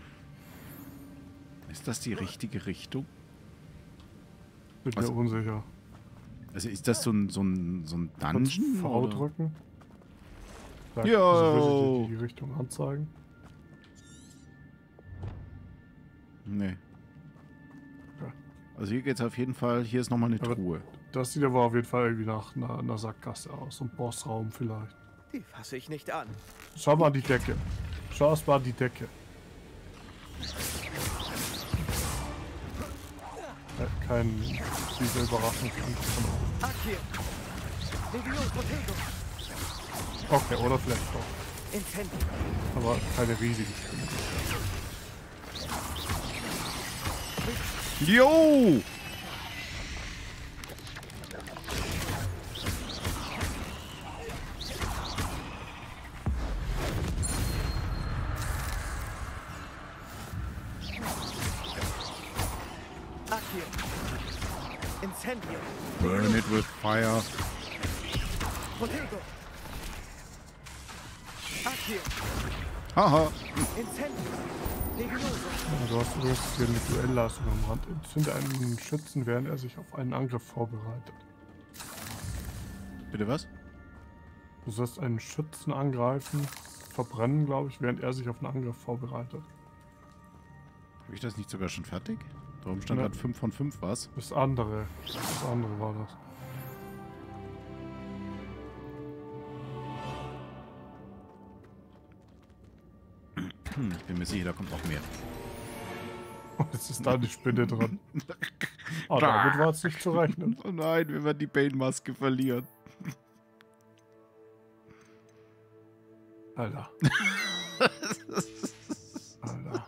Ist das die richtige Richtung? Bin mir Also- unsicher. Also ist das so ein, so ein, so ein Kannst Dungeon? V oder? drücken. Sag, Jo. also will ich dir die Richtung anzeigen. Nee. Ja. Also hier geht's auf jeden Fall, hier ist nochmal eine Aber- Truhe. Das sieht aber auf jeden Fall irgendwie nach einer, einer Sackgasse aus. So ein Bossraum vielleicht. Die fasse ich nicht an. Schau mal die Decke. Schau erst mal die Decke. Äh, kein dieser Überraschungsangriff von oben. Akir. Levios Protego. Okay, oder vielleicht doch. Incendio. Aber keine riesigen Spiele. Jo! Akir. Incendio. Burn it with fire. Protego. Akir. Haha. Incendio. Levioso. Ja, du hast übrigens hier eine Duellleistung am Rand. Entzünde einen Schützen, während er sich auf einen Angriff vorbereitet. Bitte was? Du sollst einen Schützen angreifen, verbrennen, glaube ich, während er sich auf einen Angriff vorbereitet. Habe ich das nicht sogar schon fertig? Darum stand Ja. gerade fünf von fünf was. Das andere. Das andere war das. Hm, ich bin mir sicher, da kommt noch mehr. Jetzt ist da die Spinne dran. Ah, damit war es nicht zu rechnen. Oh nein, wenn wir die Bane-Maske verlieren. Alter. Alter.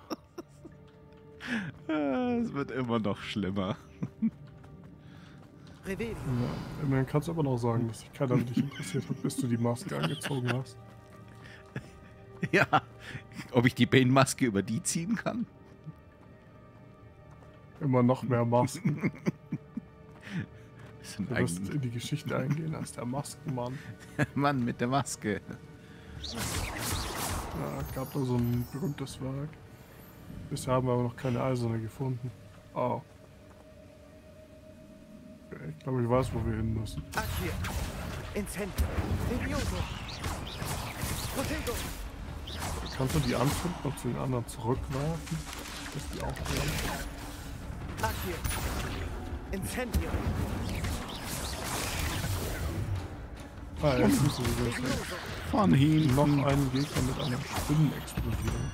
Es wird immer noch schlimmer. Revelio. Ja, immerhin kannst du aber noch sagen, dass sich keiner für dich interessiert hat, bis du die Maske angezogen hast. Ja, ob ich die Bane-Maske über die ziehen kann? Immer noch mehr Masken. Das sind Du wirst eigentlich in die Geschichte eingehen als der Maskenmann. Mann mit der Maske. Ja, gab da so ein berühmtes Werk. Bisher haben wir aber noch keine eiserne gefunden. Oh. Okay, ich glaube, ich weiß, wo wir hin müssen. Akir. Incendio. Levioso. Protego. Kannst du die anzünden und zu den anderen zurückwerfen? Dass die auch werden? Akir. Incendio. Ah, jetzt müssen wir das Levioso. Von hinten. noch einen Gegner mit einer Spinnenexplosion.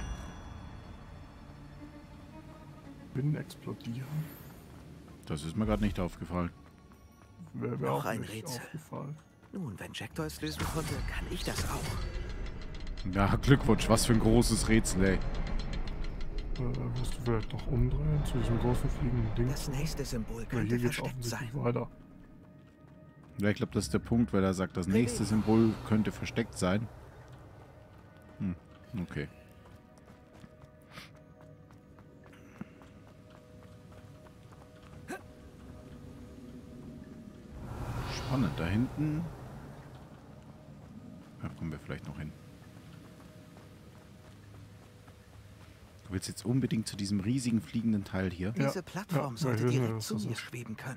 Spinnen explodieren? Das ist mir gerade nicht aufgefallen. Wäre wär Noch auch ein nicht Rätsel. aufgefallen. Nun, wenn Jackdaw es lösen konnte, kann ich das auch. Ja, Glückwunsch, was für ein großes Rätsel, ey. Äh, wirst du vielleicht noch umdrehen zu diesem großen fliegenden Ding? Das nächste Symbol Weil könnte hier geht's versteckt sein. offensichtlich weiter. Ja, ich glaube, das ist der Punkt, weil er sagt, das nächste Symbol könnte versteckt sein. Hm, okay. Spannend, da hinten. Da kommen wir vielleicht noch hin. Du willst jetzt unbedingt zu diesem riesigen fliegenden Teil hier. Diese Ja, Plattform ja, sollte wir wissen, direkt was zu das mir ist. schweben können.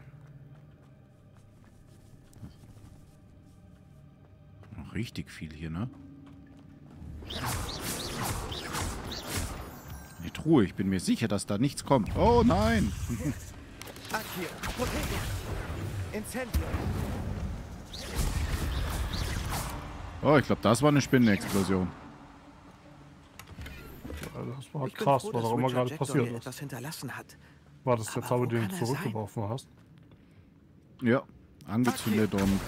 Noch richtig viel hier, ne? Die Truhe, ich bin mir sicher, dass da nichts kommt. Oh nein! Akir. Protego. Incendio. Oh, ich glaube, das war eine Spinnenexplosion. Ja, das war Ich bin krass, froh, was dass auch immer Richard gerade Jackdaw passiert hier ist. etwas hinterlassen hat. War das der Aber Zauber, wo den kann du er sein? zurückgeworfen hast? Ja, angezündet und...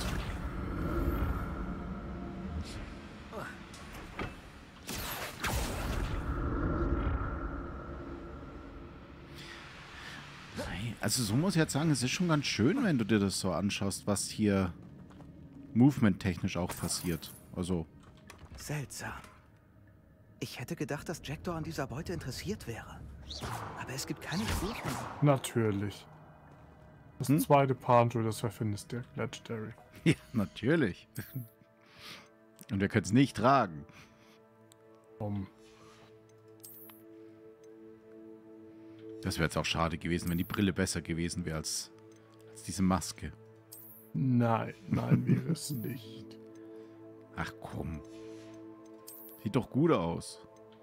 Also so muss ich jetzt sagen, es ist schon ganz schön, wenn du dir das so anschaust, was hier movement-technisch auch passiert. Also, Seltsam. Ich hätte gedacht, dass Jackdaw an dieser Beute interessiert wäre. Aber es gibt keine Spur von ihm. Natürlich. Das Hm? zweite Panjo, das wir finden, ist der Legendary. ja, natürlich. Und wir können es nicht tragen. Um, Das wäre jetzt auch schade gewesen, wenn die Brille besser gewesen wäre als, als diese Maske. nein, nein, wäre es nicht. Ach komm. Sieht doch gut aus.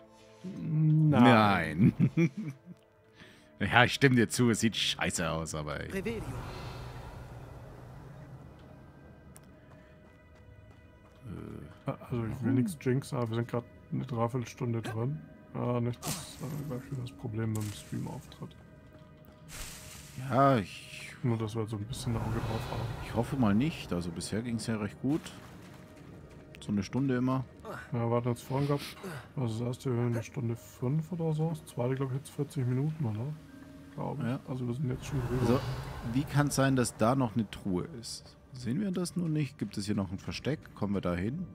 Nein. Nein. Ja, ich stimme dir zu, es sieht scheiße aus, aber ey. Revelio. Äh, Also ich will nichts jinxen, aber wir sind gerade eine Dreiviertelstunde drin. Ja, nicht, dass äh, gleich wieder das Problem mit dem Stream auftritt. Ja, ich, Nur, dass wir halt so ein bisschen ein Auge drauf haben. ich hoffe mal nicht. Also bisher ging es ja recht gut. So eine Stunde immer. Ja, wir hatten jetzt vorhin gehabt, also das erste eine Stunde fünf oder so. Das zweite, glaube ich, jetzt vierzig Minuten, oder? Glaube ich. Ja. Also wir sind jetzt schon drüber. Also, wie kann es sein, dass da noch eine Truhe ist? Sehen wir das nur nicht? Gibt es hier noch ein Versteck? Kommen wir da hin?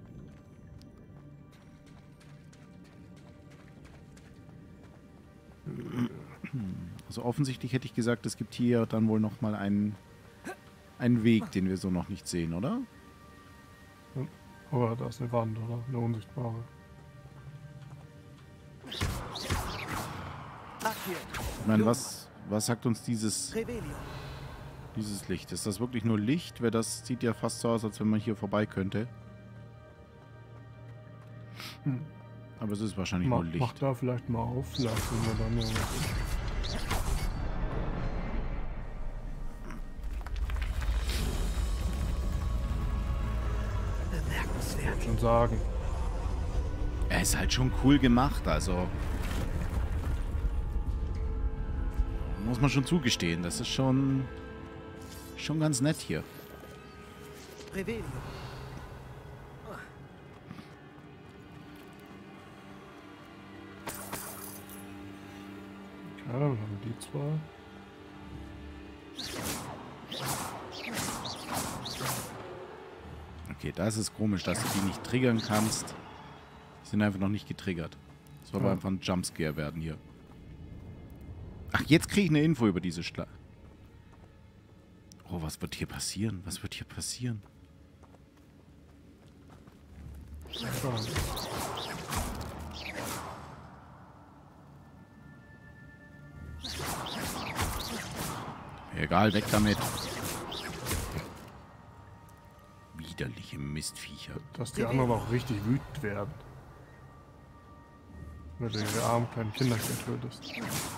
Also offensichtlich hätte ich gesagt, es gibt hier dann wohl noch mal einen, einen Weg, den wir so noch nicht sehen, oder? Aber da ist eine Wand, oder? Eine unsichtbare. Ich meine, was, was sagt uns dieses, dieses Licht? Ist das wirklich nur Licht? Weil das sieht ja fast so aus, als wenn man hier vorbei könnte. Hm. Aber es ist wahrscheinlich Mach, nur Licht. mach da vielleicht mal auf, vielleicht sehen wir dann ja. Ich würde schon sagen. Er ist halt schon cool gemacht, also. Muss man schon zugestehen, das ist schon. Schon ganz nett hier. Revelio. Ja, dann haben wir die zwei. Okay, das ist komisch, dass du die nicht triggern kannst. Die sind einfach noch nicht getriggert. Soll aber Ja. einfach ein Jumpscare werden hier. Ach, jetzt kriege ich eine Info über diese Schla... Oh, was wird hier passieren? Was wird hier passieren? Ja. Egal, weg damit. Widerliche Mistviecher. Dass die anderen auch richtig wütend werden. Wenn du ihre armen kleinen Kinder tötest.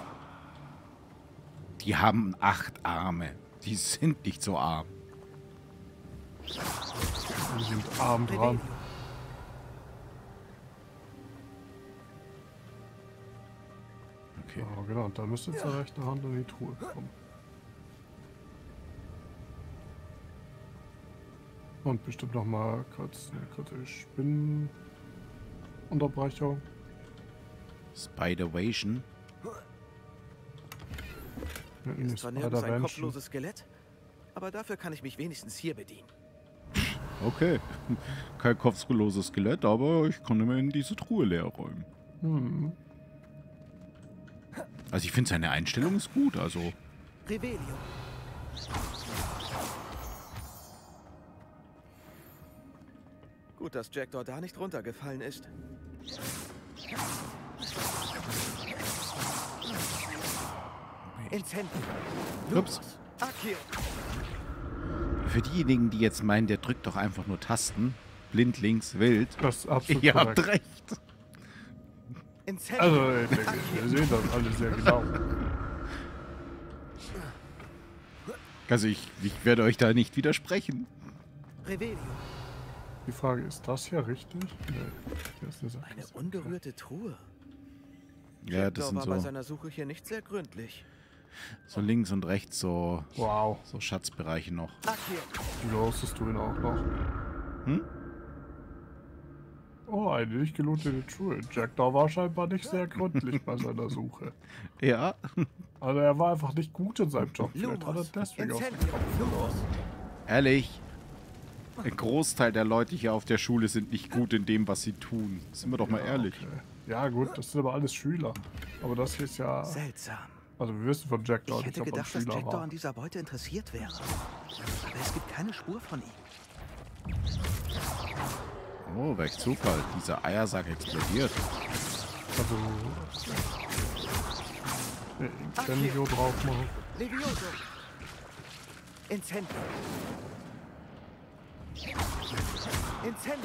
Die haben acht Arme. Die sind nicht so arm. Die sind arm dran. Okay. Ja, genau, und da müsste zur rechten Hand in die Truhe kommen. Und bestimmt noch mal kurz eine kurze Spinnenunterbrechung. Spidervation. Ja, Hier ist zwar nirgends ein kopfloses Skelett, aber dafür kann ich mich wenigstens hier bedienen. Okay. Kein kopfloses Skelett, aber ich kann immerhin diese Truhe leer räumen. Hm. Also ich finde, seine Einstellung ist gut, also... Revelio. Gut, dass Jackdaw da nicht runtergefallen ist. Incendio. Ups. Akio. Für diejenigen, die jetzt meinen, der drückt doch einfach nur Tasten. Blindlings, wild. Das ist absolut Ihr korrekt. habt recht. Incendio. Also, ich denke, wir sehen das alle sehr genau. Also ich, ich werde euch da nicht widersprechen. Revelio. Die Frage, ist das hier richtig? Nee, hier ist eine Sache. Eine unberührte Truhe. Ja, das Jackdaw sind war bei so, seiner Suche hier nicht sehr gründlich. so links und rechts so, Wow. so Schatzbereiche noch. Akio. Losest du ihn auch noch? Hm? Oh, eine nicht gelootete Truhe. Jackdaw war scheinbar nicht sehr gründlich bei seiner Suche. Ja. Also er war einfach nicht gut in seinem Job. Vielleicht hat er Lumos. deswegen aus dem Incendio. Kopf verloren. Ehrlich. Ein Großteil der Leute hier auf der Schule sind nicht gut in dem, was sie tun. Sind wir doch mal ehrlich. Okay. Ja gut, das sind aber alles Schüler. Aber das hier ist ja... Seltsam. Also wir wissen von Jackdaw Ich nicht, hätte ob er ein gedacht, dass Schüler Jackdaw war. an dieser Beute interessiert wäre. Aber es gibt keine Spur von ihm. Oh, welch Zufall. Dieser Eiersack explodiert. Also... Äh, Incendio drauf machen. Levioso. Incendio. Incendio.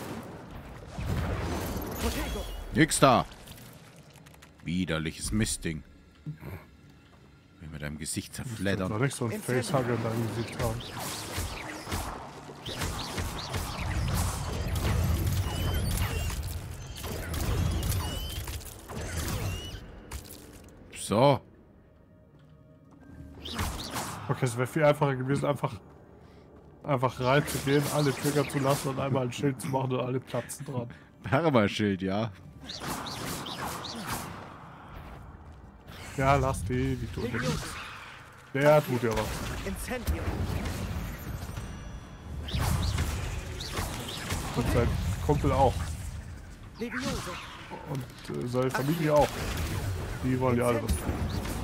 Protego. Nix da. Widerliches Mistding. Will mit deinem Gesicht Noch zerfleddern. nicht so ein Incendio. Facehugger in deinem Gesicht haben. So. Okay, es wäre viel einfacher gewesen, einfach, einfach reinzugehen, alle Trigger zu lassen und einmal ein Schild zu machen und alle platzen dran. Permaschild, ja. Ja, lass die, die tut ja nichts. Der tut ja was. Incendio. Und sein Kumpel auch. Levioso. Und äh, seine Familie auch. Die wollen ja alle was tun.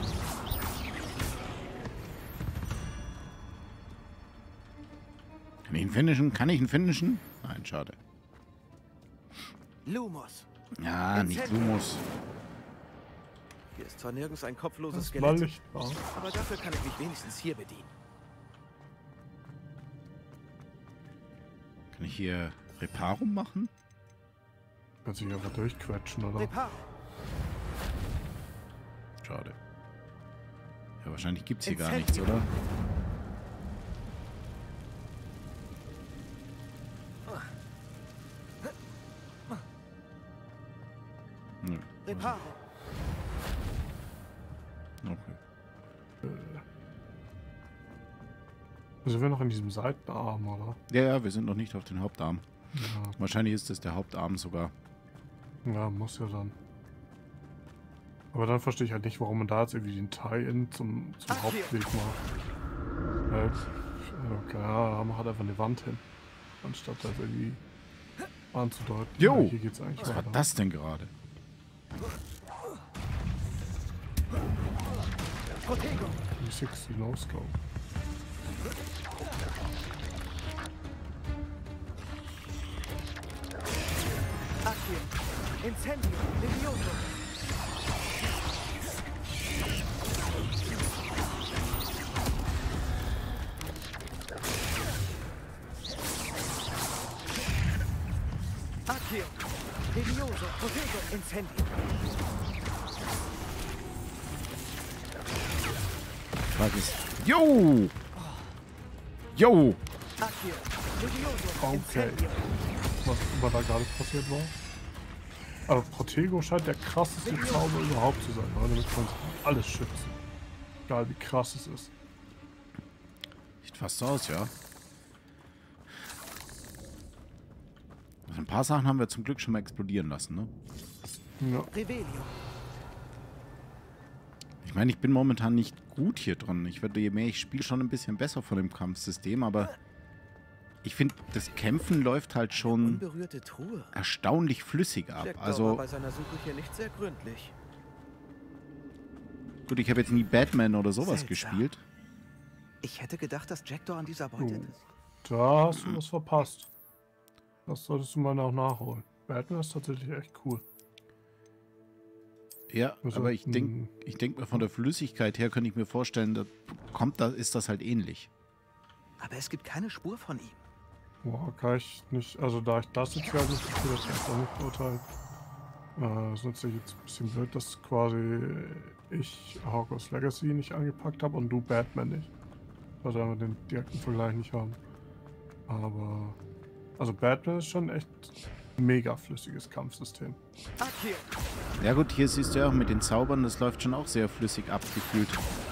Kann ich ihn finishen? Kann ich ihn finishen? Nein, schade. Lumos. Ja, nicht Lumos. Hier ist zwar nirgends ein kopfloses Das war Skelett, nicht wahr. aber dafür kann ich mich wenigstens hier bedienen. Kann ich hier Reparum machen? Kann sich einfach durchquetschen, oder? Reparo. Schade. Ja, wahrscheinlich gibt's hier gar Incendio. nichts, oder? Nö. Reparo. Okay. Sind wir noch in diesem Seitenarm, oder? Ja, ja, wir sind noch nicht auf den Hauptarm. Ja, Wahrscheinlich ist es der Hauptarm sogar. ja, muss ja dann. Aber dann verstehe ich halt nicht, warum man da jetzt irgendwie den Tie-In zum, zum Ach, Hauptweg macht. Weil, okay, ja, da macht halt einfach eine Wand hin. Anstatt das irgendwie anzudeuten. Jo! Ja, hier geht's eigentlich Was war weiter. das denn gerade? Protego. Die sechzig No-Scope. Accio. Incendio. Levioso. Accio. Levioso. Protego. Incendio. Frage ist. Jo! Jo! Accio. Levioso. Okay. Incendio. Was immer da gerade passiert war. Aber Protego scheint der krasseste Zauber überhaupt zu sein, weil damit kann sich alles schützen. Egal wie krass es ist. Sieht fast so aus, ja. Also ein paar Sachen haben wir zum Glück schon mal explodieren lassen, ne? Ja. Revelio. Ich meine, ich bin momentan nicht gut hier drin. Ich werde, je mehr ich spiele, schon ein bisschen besser von dem Kampfsystem, aber ich finde, das Kämpfen läuft halt schon Unberührte Truhe. erstaunlich flüssig ab. Jack war Also, bei seiner Suche hier nicht sehr gründlich. gut, ich habe jetzt nie Batman oder sowas Seltsam. gespielt. Ich hätte gedacht, dass Jackdaw an dieser Beute Oh. ist. Da hast du was verpasst. Das solltest du mal noch nachholen. Batman ist tatsächlich echt cool. Ja, Also, aber ich denke hm. ich denk mir von der Flüssigkeit her, könnte ich mir vorstellen, da kommt da, ist das halt ähnlich. Aber es gibt keine Spur von ihm. Boah, kann ich nicht, also da ich das jetzt ja nicht gespielt habe, kann ich auch nicht beurteilen. Äh, ist natürlich jetzt ein bisschen blöd, dass quasi ich Hogwarts Legacy nicht angepackt habe und du Batman nicht. Also wir den direkten Vergleich nicht haben. Aber, also Batman ist schon echt mega flüssiges Kampfsystem. Accio. Ja gut, hier siehst du ja auch mit den Zaubern, das läuft schon auch sehr flüssig abgefühlt.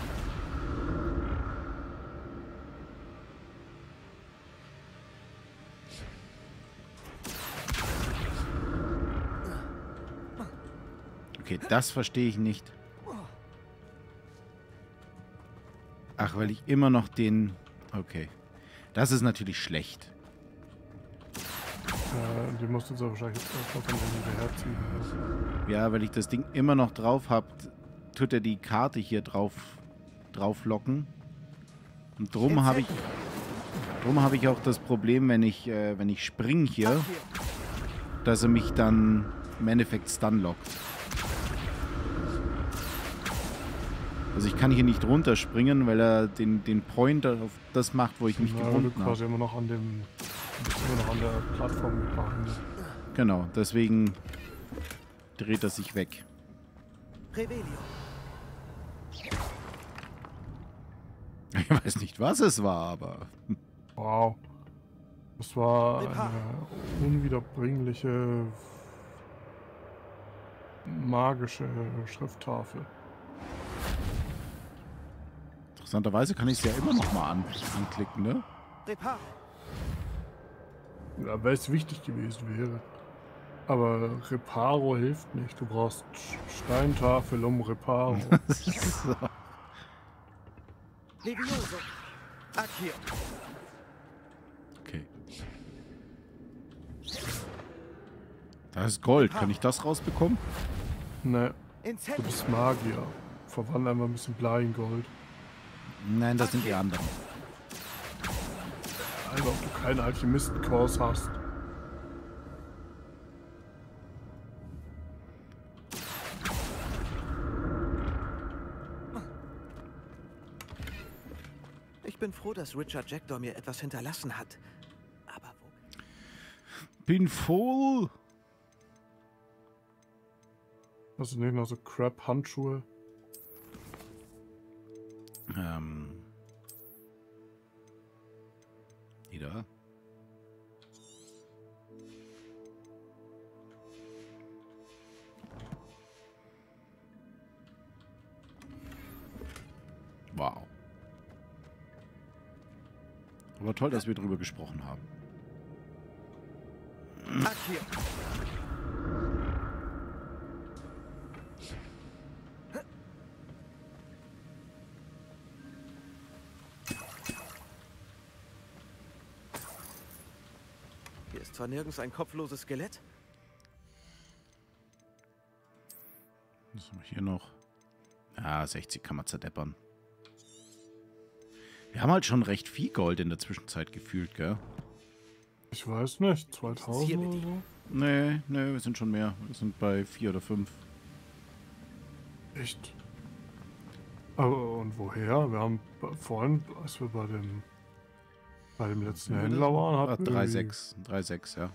Okay, das verstehe ich nicht. Ach, weil ich immer noch den... Okay. Das ist natürlich schlecht. Äh, den musst du jetzt aber wahrscheinlich jetzt auch noch wieder herziehen. Also. Ja, weil ich das Ding immer noch drauf habe, tut er die Karte hier drauf, drauf locken. Und drum habe ich, drum habe ich auch das Problem, wenn ich, äh, wenn ich springe hier, Accio. dass er mich dann im Endeffekt stunlockt. Also ich kann hier nicht runterspringen, weil er den, den Pointer auf das macht, wo ich mich Na, weil du gebunden quasi habe. immer noch an dem, du bist immer noch an der Plattform gebracht. Genau, deswegen dreht er sich weg. Revelio. Ich weiß nicht, was es war, aber... Wow. Das war eine unwiederbringliche magische Schrifttafel. Interessanterweise kann ich es ja immer noch mal an anklicken, ne? Reparo. Ja, weil es wichtig gewesen wäre. Aber Reparo hilft nicht. Du brauchst Steintafel um Reparo. So. Levioso. Accio. Okay. Da ist Gold. Kann ich das rausbekommen? Ne, du Incendio. bist Magier. Verwandle einfach ein bisschen Blei in Gold. Nein, das sind die anderen. Also, ob du keinen Alchemisten-Kurs hast. Ich bin froh, dass Richard Jackdaw mir etwas hinterlassen hat. Aber wo? Bin voll. Hast du nicht noch so Crap-Handschuhe? Ähm. Die da. Wow. Aber toll, dass wir drüber gesprochen haben. Accio. Hier ist zwar nirgends ein kopfloses Skelett. Was haben wir hier noch? Ja, sechzig kann man zerdeppern. Wir haben halt schon recht viel Gold in der Zwischenzeit gefühlt, gell? Ich weiß nicht, zweitausend oder so? Nee, nee, wir sind schon mehr. Wir sind bei vier oder fünf. Echt? Aber und woher? Wir haben bei- vorhin, als wir bei dem bei dem letzten Händler waren, Ah, hatten wir drei Komma irgendwie sechs. drei Komma sechs, ja.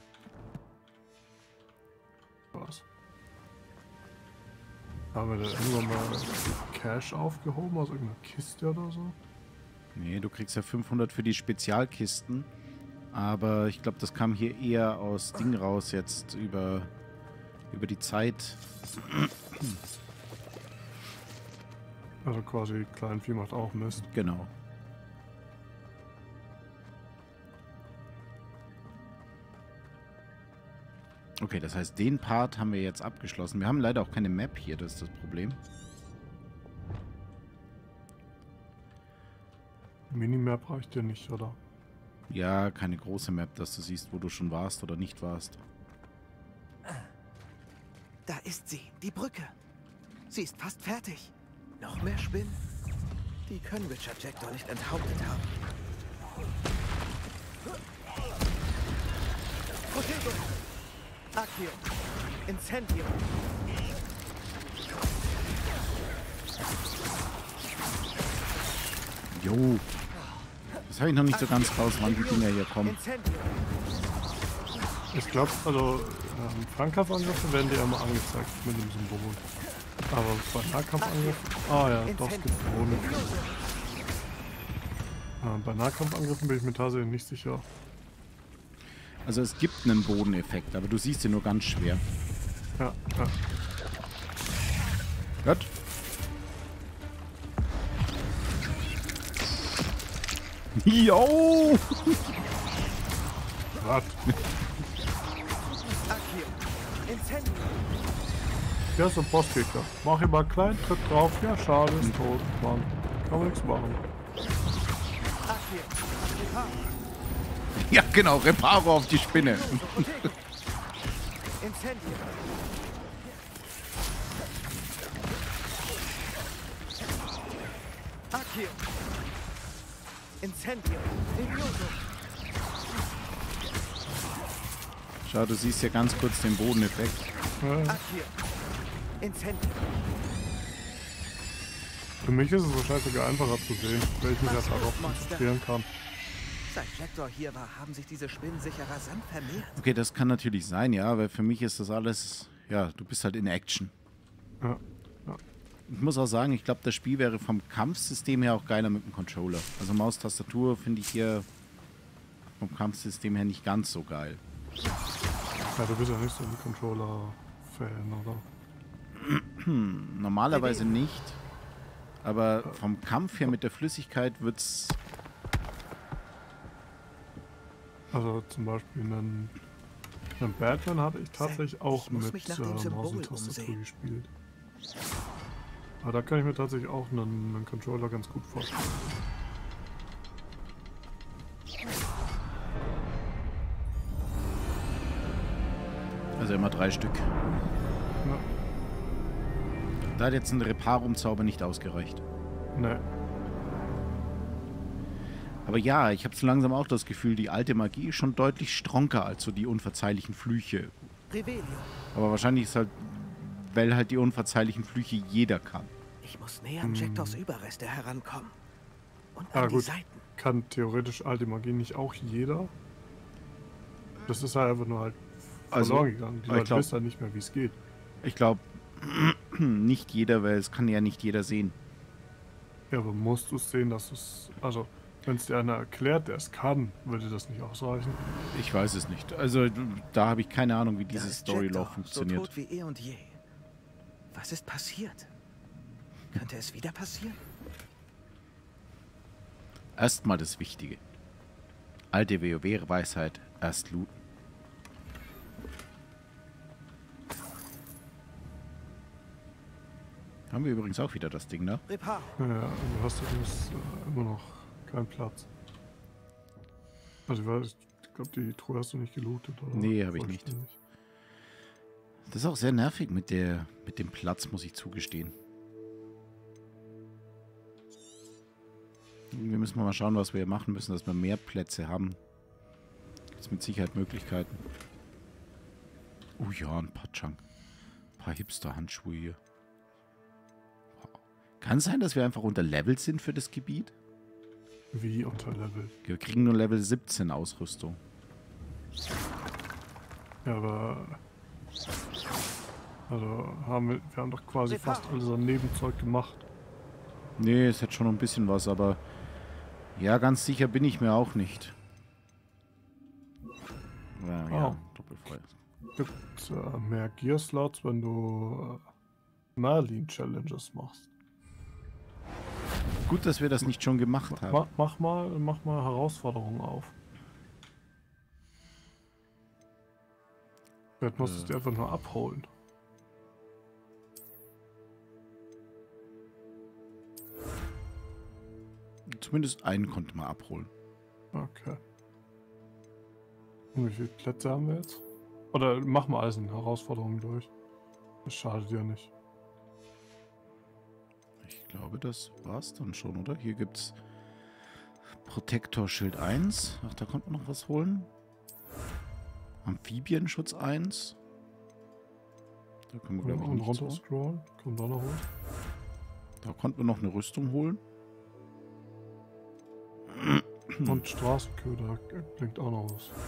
was. Haben wir da irgendwann mal Cash aufgehoben aus irgendeiner Kiste oder so? Nee, du kriegst ja fünfhundert für die Spezialkisten. Aber ich glaube, das kam hier eher aus Ding raus jetzt über, über die Zeit. Also quasi Kleinvieh macht auch Mist. Genau. Okay, das heißt, den Part haben wir jetzt abgeschlossen. Wir haben leider auch keine Map hier, das ist das Problem. Minimap reicht dir nicht, oder? Ja, keine große Map, dass du siehst, wo du schon warst oder nicht warst. Da ist sie, die Brücke. Sie ist fast fertig. Noch mehr Spinnen? Die können Richard Jackdaw nicht enthauptet haben. Protego! Accio! Incendio! Jo. Das habe ich noch nicht so ganz raus, wann die Dinger hier kommen. Incendio! Ich glaube, also ähm, Fernkampfangriffe werden dir immer angezeigt mit dem Symbol. Aber bei Nahkampfangriffen... Ah ja, doch, es gibt Boden. Äh, bei Nahkampfangriffen bin ich mir tatsächlich nicht sicher. Also es gibt einen Bodeneffekt, aber du siehst ihn nur ganz schwer. Ja, ja. Hört? Jo! Was? Accio! Incendio! Ja, so ein Bossgegner. Mach ihn mal klein, tritt drauf. Ja, schade, ist tot. Mann, kann man nichts machen. Accio! Reparo! Ja, genau, Reparo auf die Spinne. Protego! Incendio! Accio! Incendio! Levioso! Schau, du siehst ja ganz kurz den Bodeneffekt. Ja. Accio! Incendio! Für mich ist es wahrscheinlich sogar einfacher zu sehen, weil ich mich halt darauf konzentrieren kann. Seit Jackdaw hier war, haben sich diese Spinnen sicher rasant vermehrt. Okay, das kann natürlich sein, ja, weil für mich ist das alles, ja, du bist halt in Action. Ja. Ich muss auch sagen, ich glaube, das Spiel wäre vom Kampfsystem her auch geiler mit dem Controller. Also Maustastatur finde ich hier vom Kampfsystem her nicht ganz so geil. Ja, du bist ja nicht so ein Controller-Fan, oder? Hm, normalerweise nicht. Aber vom Kampf her mit der Flüssigkeit wird's... Also zum Beispiel einen, einen Batman hatte ich tatsächlich auch ich muss mit mich nach dem äh, Symbol Maus und Tastatur umsehen. gespielt. Aber da kann ich mir tatsächlich auch einen, einen Controller ganz gut vorstellen. Also immer drei Stück. Ja. Da hat jetzt ein Reparum-Zauber nicht ausgereicht. Ne. Aber ja, ich habe so langsam auch das Gefühl, die alte Magie ist schon deutlich stronker als so die unverzeihlichen Flüche. Revelio. Aber wahrscheinlich ist halt, weil halt die unverzeihlichen Flüche jeder kann. Ich muss näher an Jaktors Überreste herankommen. Und Ah, an die gut. Seiten. Kann theoretisch alte Magie nicht auch jeder? Das ist halt einfach nur halt Also, verloren gegangen. Die ich Leute glaub- wissen halt nicht mehr, wie es geht. Ich glaube, nicht jeder, weil es kann ja nicht jeder sehen. Ja, aber musst du es sehen, dass es... Also, wenn es dir einer erklärt, der es kann, würde das nicht ausreichen? Ich weiß es nicht. Also da habe ich keine Ahnung, wie Da dieses ist Storylaw Jackdaw, funktioniert. So tot wie eh und je. Was ist passiert? Könnte es wieder passieren? Erstmal das Wichtige. Alte WoW-Weisheit, erst looten. Haben wir übrigens auch wieder das Ding, ne? Reparo. Ja, du hast übrigens äh, immer noch keinen Platz. Also ich weiß, ich glaube, die Truhe hast du nicht gelootet, oder? Nee, hab ich nicht. Vollständig. Das ist auch sehr nervig mit, der, mit dem Platz, muss ich zugestehen. Wir müssen mal schauen, was wir hier machen müssen, dass wir mehr Plätze haben. Gibt es mit Sicherheit Möglichkeiten. Oh ja, ein paar Chunk. Ein paar Hipster-Handschuhe hier. Wow. Kann es sein, dass wir einfach unter Level sind für das Gebiet? Wie unter Level? Wir kriegen nur Level siebzehn Ausrüstung. Ja, aber... Also haben wir, wir haben doch quasi fast alles an Nebenzeug gemacht. Nee, es hat schon noch ein bisschen was, aber... Ja, ganz sicher bin ich mir auch nicht. Ja, ja, Oh. Doppelfeuer. Gibt äh, mehr Gear-Slots, wenn du äh, Merlin-Challenges machst. Gut, dass wir das nicht schon gemacht haben. Ma mach mal, mach mal Herausforderungen auf. Vielleicht musst du es Äh. dir einfach nur abholen. Zumindest einen konnte man abholen. Okay. Und wie viele Plätze haben wir jetzt? Oder mach mal alles in Herausforderungen durch. Das schadet ja nicht. Ich glaube, das war's dann schon, oder? Hier gibt's Protektor Schild eins. Ach, da konnte man noch was holen. Amphibienschutz eins. Da können wir, glaube ich, Und nichts runter holen. scrollen. Kommt da noch was? Da konnten wir noch eine Rüstung holen. Und Straßenköder blinkt auch noch was.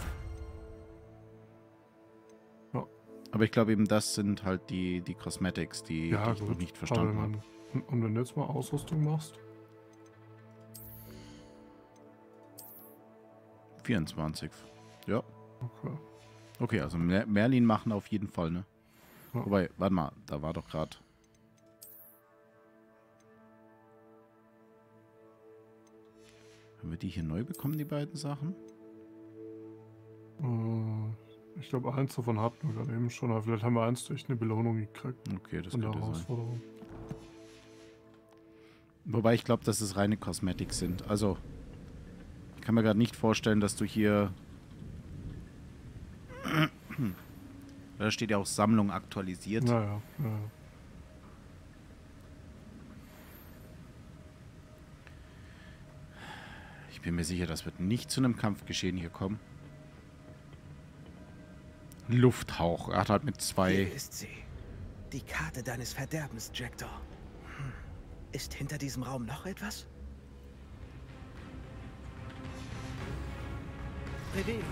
Aber ich glaube eben, das sind halt die, die Cosmetics, die, Ja, die ich gut. noch nicht Aber verstanden wenn habe. man, und- und wenn du jetzt mal Ausrüstung machst? vierundzwanzig. Ja. Okay. Okay, also Mer Merlin machen auf jeden Fall, ne? Ja. Wobei, warte mal, da war doch gerade... Haben wir die hier neu bekommen, die beiden Sachen? Äh, ich glaube, eins davon hatten wir gerade eben schon, aber vielleicht haben wir eins durch eine Belohnung gekriegt. Okay, das Von der könnte sein. Herausforderung. Wobei ich glaube, dass es reine Cosmetics sind. Also, ich kann mir gerade nicht vorstellen, dass du hier... Da steht ja auch Sammlung aktualisiert. Naja, ja. Ich bin mir sicher, das wird nicht zu einem Kampfgeschehen hier kommen. Lufthauch. Er hat halt mit zwei... Hier ist sie. Die Karte deines Verderbens, Jackdaw. Hm. Ist hinter diesem Raum noch etwas? Revelio.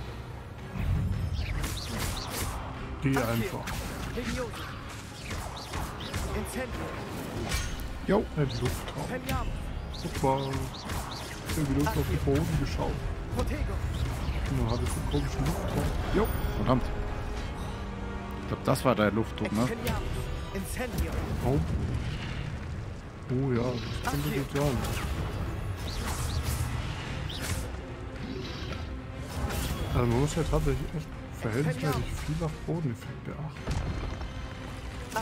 Geh einfach. Leviosa. Incendio. Jo. Ja, die Luft drauf. Feniamus. Guck mal. Ich hab die Luft auf den Boden geschaut. Protego. Und dann hatte ich einen komischen Luft drauf. Jo. Verdammt. Ich glaube, das war der Luftdruck, ne? Expelliarmus. Incendio. Oh. Oh ja, das könnte gut sein. Also man muss ja tatsächlich echt verhältnismäßig viel auf Bodeneffekte achten.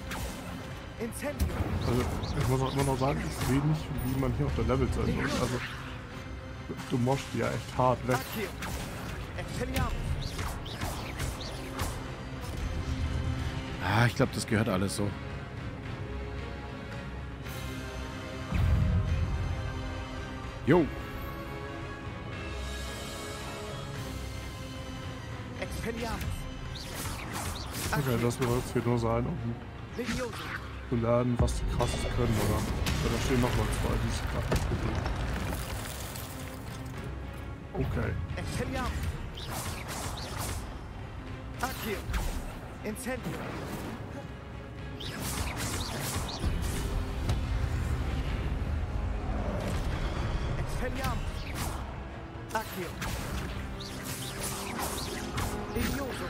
Also ich muss auch immer noch sagen, ich sehe nicht, wie man hier auf der Level sein soll. Also du moschst die ja echt hart weg. Ah, ich glaube, das gehört alles so. Jo. Okay, das wird jetzt hier nur sein, um zu lernen, was die krasses können, oder? Ja, da stehen nochmal zwei, die ich gerade nicht gesehen. Okay. Incendio. Expelliarmus. Accio. Levioso.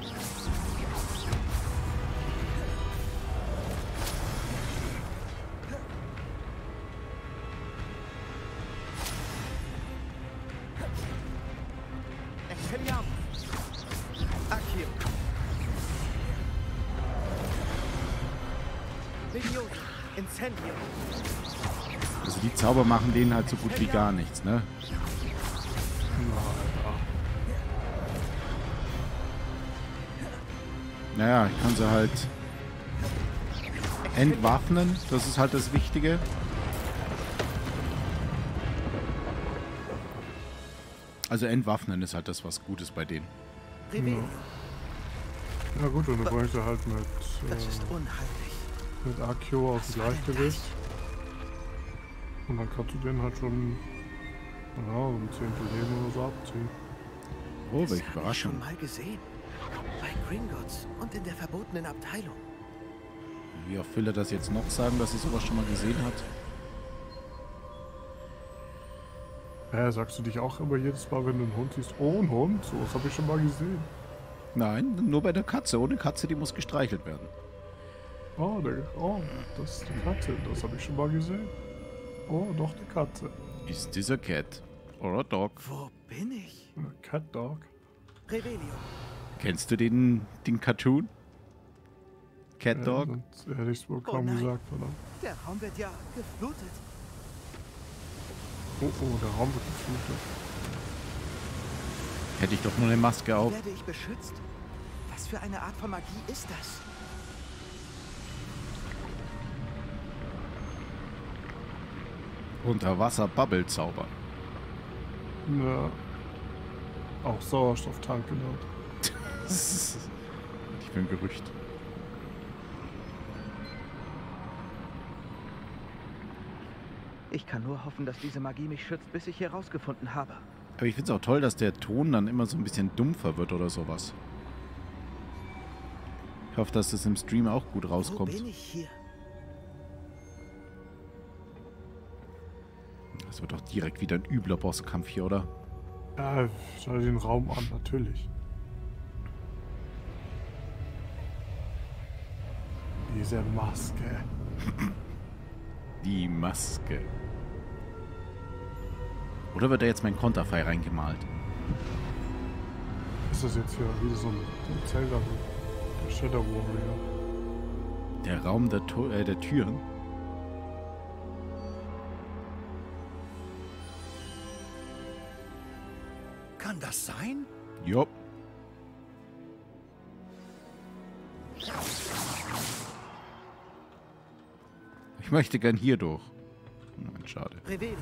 Expelliarmus. Accio. Levioso. Incendio. Also die Zauber machen denen halt so gut wie gar nichts, ne? Naja, ich kann sie halt entwaffnen, das ist halt das Wichtige. Also entwaffnen ist halt das, was Gutes bei denen. Ja, ja gut, und du bräuchst du halt mit, Das ist äh, unheimlich. mit Accio aus dem Gleichgewicht. Und dann kannst du den halt schon ja, um Zehntel Leben oder so abziehen. Oh, welche Das hab ich Überraschung. schon mal gesehen. Bei Gringotts und in der verbotenen Abteilung. Wie oft will er das jetzt noch sagen, dass er sowas schon mal gesehen hat? Hä, sagst du dich auch immer jedes Mal, wenn du einen Hund siehst, oh, ein Hund? So, das habe ich schon mal gesehen. Nein, nur bei der Katze. Ohne Katze, die muss gestreichelt werden. Oh, der, oh, das ist die Katze, das habe ich schon mal gesehen. Oh, doch die Katze. Ist dieser Cat or a Dog? Wo bin ich? Cat Dog. Revelio. Kennst du den, den Cartoon? Cat Ja, Dog? sonst hätte ich es wohl Oh kaum nein. gesagt, oder? Der Raum wird ja geflutet. Oh, oh, der Raum wird geflutet. Hätte ich doch nur eine Maske auf. Werde ich beschützt? Was für eine Art von Magie ist das? Unterwasser-Bubble-Zauber. Ja. Auch Sauerstofftank genannt. Ich bin Gerücht. Ich kann nur hoffen, dass diese Magie mich schützt, bis ich herausgefunden habe. Aber ich finde es auch toll, dass der Ton dann immer so ein bisschen dumpfer wird oder sowas. Ich hoffe, dass das im Stream auch gut Wo rauskommt. bin ich hier? Das wird doch direkt wieder ein übler Bosskampf hier, oder? Ja, schau dir den Raum an, natürlich. Diese Maske. Die Maske. Oder wird da jetzt mein Konterfei reingemalt? Ist das jetzt hier wieder so ein, so ein Zelda, so der Shadow Warrior? Der Raum der, to äh, der Türen? Kann das sein? Jo. Ich möchte gern hier durch. Nein, schade. Revelio.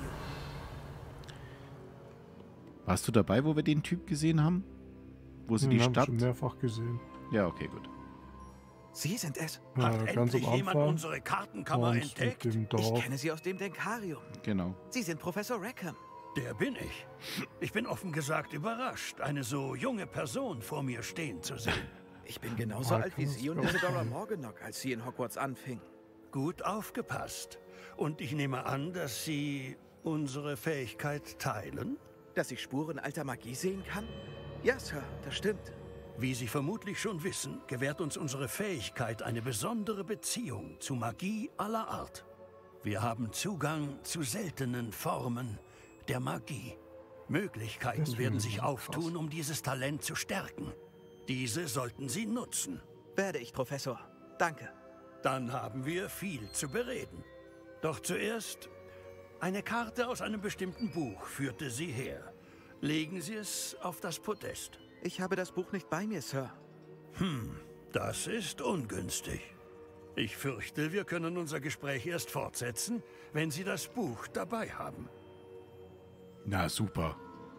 Warst du dabei, wo wir den Typ gesehen haben? Wo sie Den die hab ich Stadt... schon mehrfach gesehen. Ja, okay, gut. Sie sind es. Ja, Hat ganz endlich am jemand Anfang. unsere Kartenkammer Und entdeckt? mit dem Ich Dorf. kenne Sie aus dem Denkarium. Genau. Sie sind Professor Rackham. Der bin ich. Ich bin offen gesagt überrascht, eine so junge Person vor mir stehen zu sehen. Ich bin genauso Ah, alt wie kann Sie das und auch Isadora sein. Morganlock, als sie in Hogwarts anfing. Gut aufgepasst. Und ich nehme an, dass Sie unsere Fähigkeit teilen? Dass ich Spuren alter Magie sehen kann? Ja, Sir, das stimmt. Wie Sie vermutlich schon wissen, gewährt uns unsere Fähigkeit eine besondere Beziehung zu Magie aller Art. Wir haben Zugang zu seltenen Formen der Magie. Möglichkeiten Deswegen werden sich krass. auftun, um dieses Talent zu stärken. Diese sollten Sie nutzen. Werde ich, Professor. Danke. Dann haben wir viel zu bereden. Doch zuerst, eine Karte aus einem bestimmten Buch führte Sie her. Legen Sie es auf das Podest. Ich habe das Buch nicht bei mir, Sir. Hm, das ist ungünstig. Ich fürchte, wir können unser Gespräch erst fortsetzen, wenn Sie das Buch dabei haben. Na, super.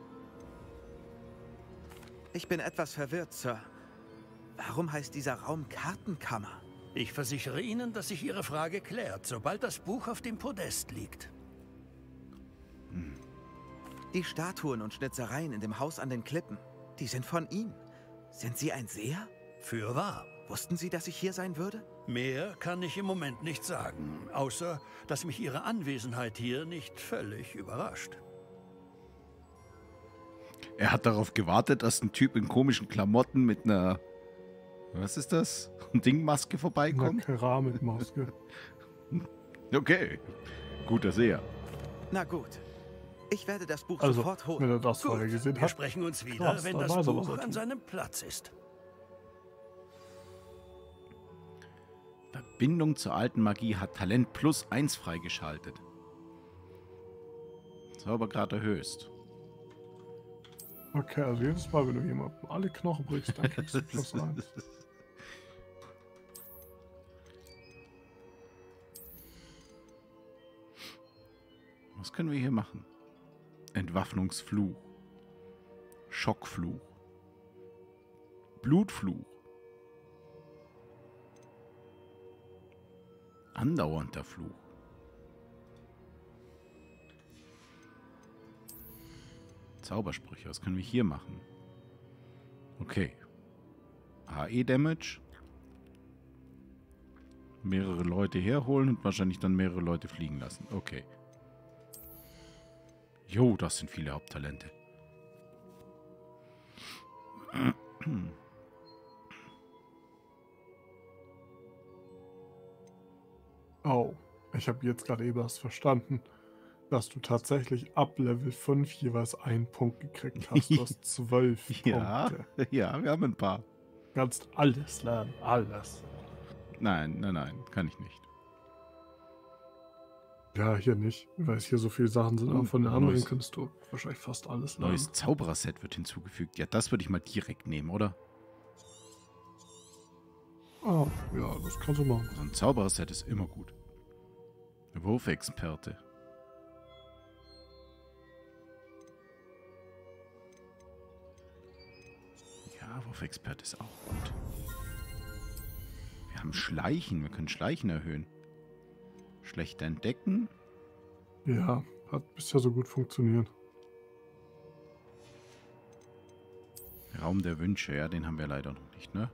Ich bin etwas verwirrt, Sir. Warum heißt dieser Raum Kartenkammer? Ich versichere Ihnen, dass sich Ihre Frage klärt, sobald das Buch auf dem Podest liegt. Die Statuen und Schnitzereien in dem Haus an den Klippen, die sind von ihm. Sind Sie ein Seher? Fürwahr. Wussten Sie, dass ich hier sein würde? Mehr kann ich im Moment nicht sagen, außer dass mich Ihre Anwesenheit hier nicht völlig überrascht. Er hat darauf gewartet, dass ein Typ in komischen Klamotten mit einer... Was ist das? Eine Dingmaske Eine vorbeikommt? Keramikmaske. Okay. Guter Seher. Na gut. Ich werde das Buch Also, sofort holen. wenn er das Gut, vorher gesehen wir hat. sprechen uns wieder, Krass, wenn dann das weiß er, was Buch er an tut. seinem Platz ist. Verbindung zur alten Magie hat Talent plus eins freigeschaltet. Zaubergrad erhöht. Okay, also jedes Mal, wenn du jemandem alle Knochen brichst, dann kriegst du plus eins. Was können wir hier machen? Entwaffnungsfluch. Schockfluch. Blutfluch. Andauernder Fluch. Zaubersprüche, was können wir hier machen? Okay. A E-Damage. Mehrere Leute herholen und wahrscheinlich dann mehrere Leute fliegen lassen. Okay. Jo, das sind viele Haupttalente. Oh, ich habe jetzt gerade eben erst verstanden, dass du tatsächlich ab Level fünf jeweils einen Punkt gekriegt hast. Du hast zwölf Ja, Punkte. ja, wir haben ein paar. Du kannst alles lernen, alles. Nein, nein, nein, kann ich nicht. Ja, hier nicht, weil es hier so viele Sachen sind, aber Oh, von den anderen neues- kannst du wahrscheinlich fast alles lernen. Neues Zauberer-Set wird hinzugefügt. Ja, das würde ich mal direkt nehmen, oder? Ah, ja, das kannst du machen. So ein Zauberer-Set ist immer gut. Wurfexperte. Ja, Wurfexperte ist auch gut. Wir haben Schleichen. Wir können Schleichen erhöhen. Schlechter entdecken. Ja, hat bisher so gut funktioniert. Raum der Wünsche. Ja, den haben wir leider noch nicht, ne?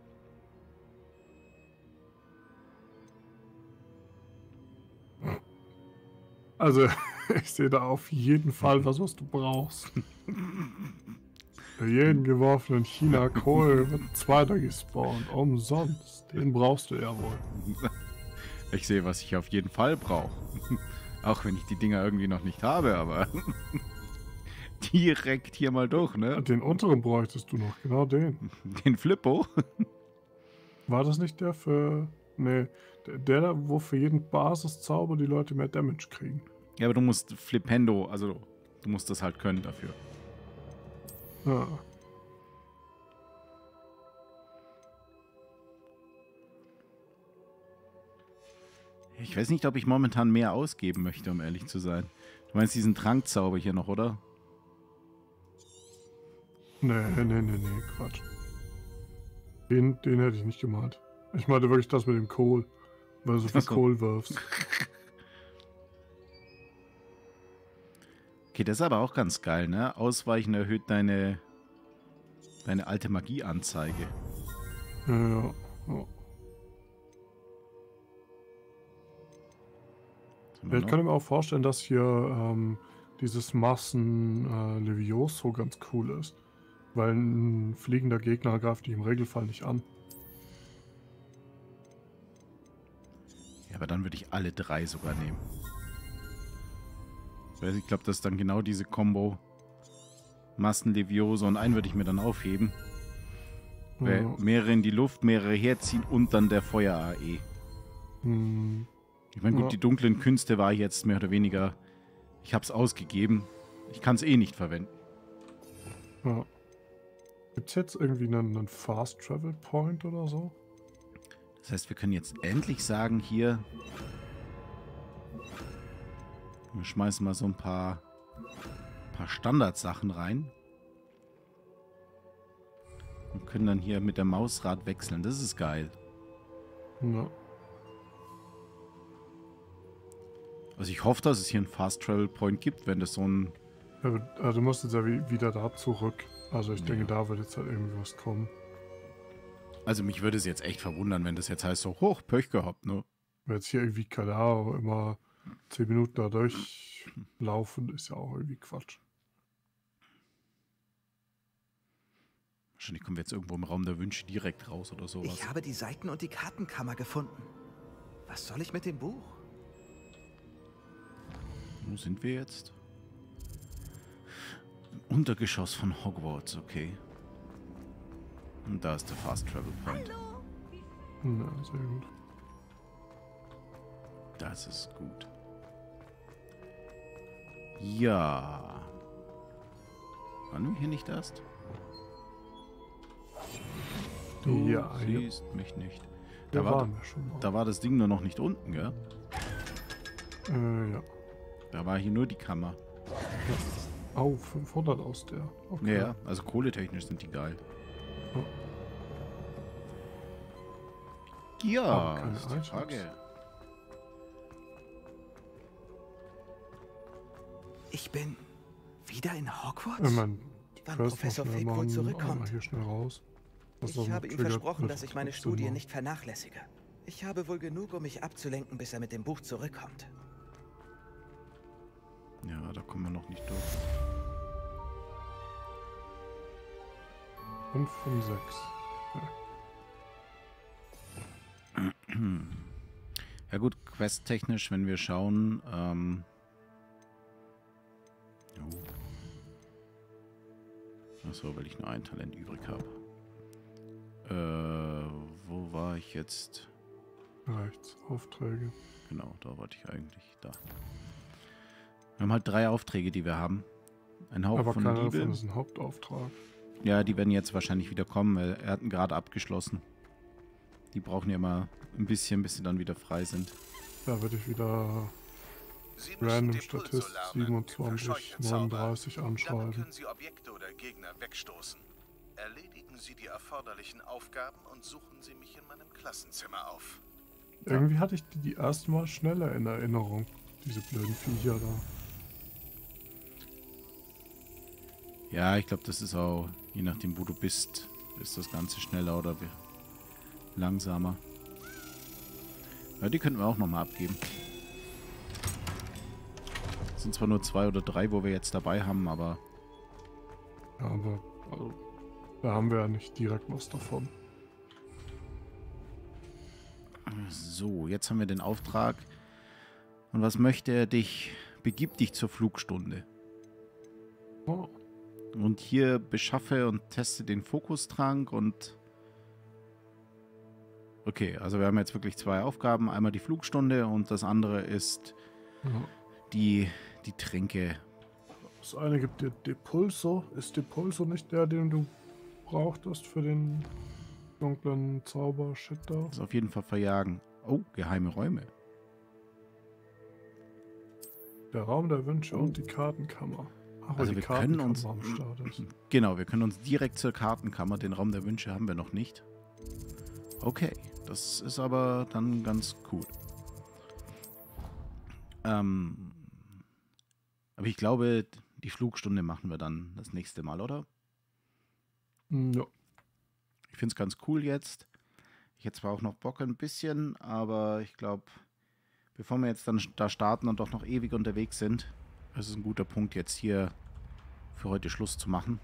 Also, ich sehe da auf jeden Fall was, was du brauchst. Für jeden geworfenen China-Kohl wird ein zweiter gespawnt. Umsonst. Den brauchst du ja wohl. Ich sehe, was ich auf jeden Fall brauche. Auch wenn ich die Dinger irgendwie noch nicht habe, aber direkt hier mal durch, ne? Den unteren bräuchtest du noch, genau den. Den Flippo. War das nicht der für... Nee, der, der da, wo für jeden Basiszauber die Leute mehr Damage kriegen. Ja, aber du musst Flipendo, also du musst das halt können dafür. Ja. Ich weiß nicht, ob ich momentan mehr ausgeben möchte, um ehrlich zu sein. Du meinst diesen Trankzauber hier noch, oder? Nee, nee, nee, nee, Quatsch. Den, den hätte ich nicht gemalt. Ich meinte wirklich das mit dem Kohl. Weil du so viel Ach so. Kohl wirfst. Okay, das ist aber auch ganz geil, ne? Ausweichen erhöht deine, deine alte Magieanzeige. Ja, ja. ja. Was haben wir Ich noch? könnte mir auch vorstellen, dass hier ähm, dieses Massen äh, Levioso ganz cool ist. Weil ein fliegender Gegner greift dich im Regelfall nicht an. Ja, aber dann würde ich alle drei sogar nehmen. Ich glaube, das ist dann genau diese Combo. Massenleviosa und einen würde ich mir dann aufheben. Ja. Mehrere in die Luft, mehrere herziehen und dann der Feuer-A E. Hm. Ich meine, gut, Ja. die dunklen Künste war jetzt mehr oder weniger... Ich habe es ausgegeben. Ich kann es eh nicht verwenden. Ja. Gibt es jetzt irgendwie einen, einen Fast Travel Point oder so? Das heißt, wir können jetzt endlich sagen, hier... Wir schmeißen mal so ein paar, paar Standardsachen rein. Und können dann hier mit der Mausrad wechseln. Das ist geil. Ja. Also ich hoffe, dass es hier einen Fast Travel Point gibt, wenn das so ein... Ja, aber, also du musst jetzt ja wie, wieder da zurück. Also ich Ja. denke, da wird jetzt halt irgendwie was kommen. Also mich würde es jetzt echt verwundern, wenn das jetzt heißt so, hoch, Pech gehabt, ne? Wenn jetzt hier irgendwie, keine Ahnung, immer zehn Minuten da durchlaufen, ist ja auch irgendwie Quatsch. Wahrscheinlich kommen wir jetzt irgendwo im Raum der Wünsche direkt raus oder sowas. Ich habe die Seiten und die Kartenkammer gefunden. Was soll ich mit dem Buch? Wo sind wir jetzt? Im Untergeschoss von Hogwarts, okay. Und da ist der Fast Travel Point. Hallo. Na, sehr gut. Das ist gut. Ja. Waren wir hier nicht erst? Du Ja, hier. siehst mich nicht. Da Da war, waren wir schon mal. da war das Ding nur noch nicht unten, gell? Äh, ja. Da war hier nur die Kammer. Oh, fünfhundert aus der. Okay. Ja, also kohletechnisch sind die geil. Ja, Aber keine ist die Items. Frage. Ich bin wieder in Hogwarts? Ich meine, die Wann Quest noch Professor schnell Fig wohl machen, zurückkommt. einmal hier schnell raus. Das ist Ich auch habe ihm triggert versprochen, eine dass ich meine trotzdem Studie mal. nicht vernachlässige. Ich habe wohl genug, um mich abzulenken, bis er mit dem Buch zurückkommt. Ja, da kommen wir noch nicht durch. fünf von sechs. Ja gut, questtechnisch, wenn wir schauen, ähm... Oh. Achso, weil ich nur ein Talent übrig habe. Äh, wo war ich jetzt? Rechts, Aufträge. Genau, da wollte ich eigentlich. Da. Wir haben halt drei Aufträge, die wir haben. Ein Hauch Aber von keiner Liebe. davon ist ein Hauptauftrag. Ja, die werden jetzt wahrscheinlich wieder kommen, weil er hat ihn gerade abgeschlossen. Die brauchen ja mal ein bisschen, bis sie dann wieder frei sind. Da würde ich wieder Sie müssen Random den Statist Pulso lernen, den siebenundzwanzig Verscheuchenzauber. neununddreißig Damit anschreiben. können Sie Objekte oder Gegner wegstoßen. Erledigen Sie die erforderlichen Aufgaben und suchen Sie mich in meinem Klassenzimmer auf. Irgendwie hatte ich die, die erste Mal schneller in Erinnerung. Diese blöden Viecher da. Ja, ich glaube, das ist auch, je nachdem, wo du bist, ist das Ganze schneller oder wie- langsamer. Ja, die könnten wir auch nochmal abgeben. Es sind zwar nur zwei oder drei, wo wir jetzt dabei haben, aber Ja, aber also, da haben wir ja nicht direkt was davon. so, jetzt haben wir den Auftrag. Und was möchte er dich? Begib dich zur Flugstunde. Oh, Und hier beschaffe und teste den Fokustrank und... Okay, also wir haben jetzt wirklich zwei Aufgaben. Einmal die Flugstunde und das andere ist ja. die, die Tränke. Das eine gibt dir Depulso. Ist Depulso nicht der, den du brauchtest für den dunklen Zauber-Shit da? Das ist auf jeden Fall verjagen. Oh, geheime Räume. Der Raum der Wünsche und die Kartenkammer. Ach, weil Also die wir können Kartenkammer uns... am Start ist. Genau, wir können uns direkt zur Kartenkammer. Den Raum der Wünsche haben wir noch nicht. Okay, das ist aber dann ganz cool. Ähm, aber ich glaube, die Flugstunde machen wir dann das nächste Mal, oder? Hm, Ja. Ich finde es ganz cool jetzt. Ich hätte zwar auch noch Bock ein bisschen, aber ich glaube, bevor wir jetzt dann da starten und doch noch ewig unterwegs sind, ist es ein guter Punkt, jetzt hier für heute Schluss zu machen.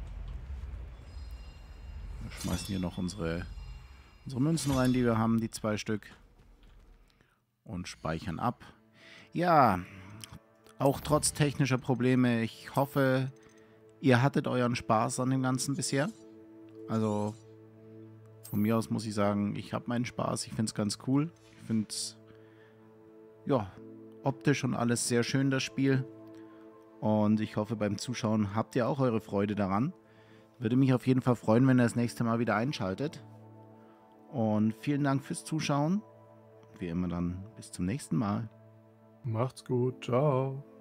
Wir schmeißen hier noch unsere, unsere Münzen rein, die wir haben, die zwei Stück. Und speichern ab. Ja, auch trotz technischer Probleme, ich hoffe, ihr hattet euren Spaß an dem Ganzen bisher. Also, von mir aus muss ich sagen, ich habe meinen Spaß. Ich finde es ganz cool. Ich finde es, ja, optisch und alles sehr schön, das Spiel. Und ich hoffe, beim Zuschauen habt ihr auch eure Freude daran. Würde mich auf jeden Fall freuen, wenn ihr das nächste Mal wieder einschaltet. Und vielen Dank fürs Zuschauen. Wie immer dann bis zum nächsten Mal. Macht's gut. Ciao.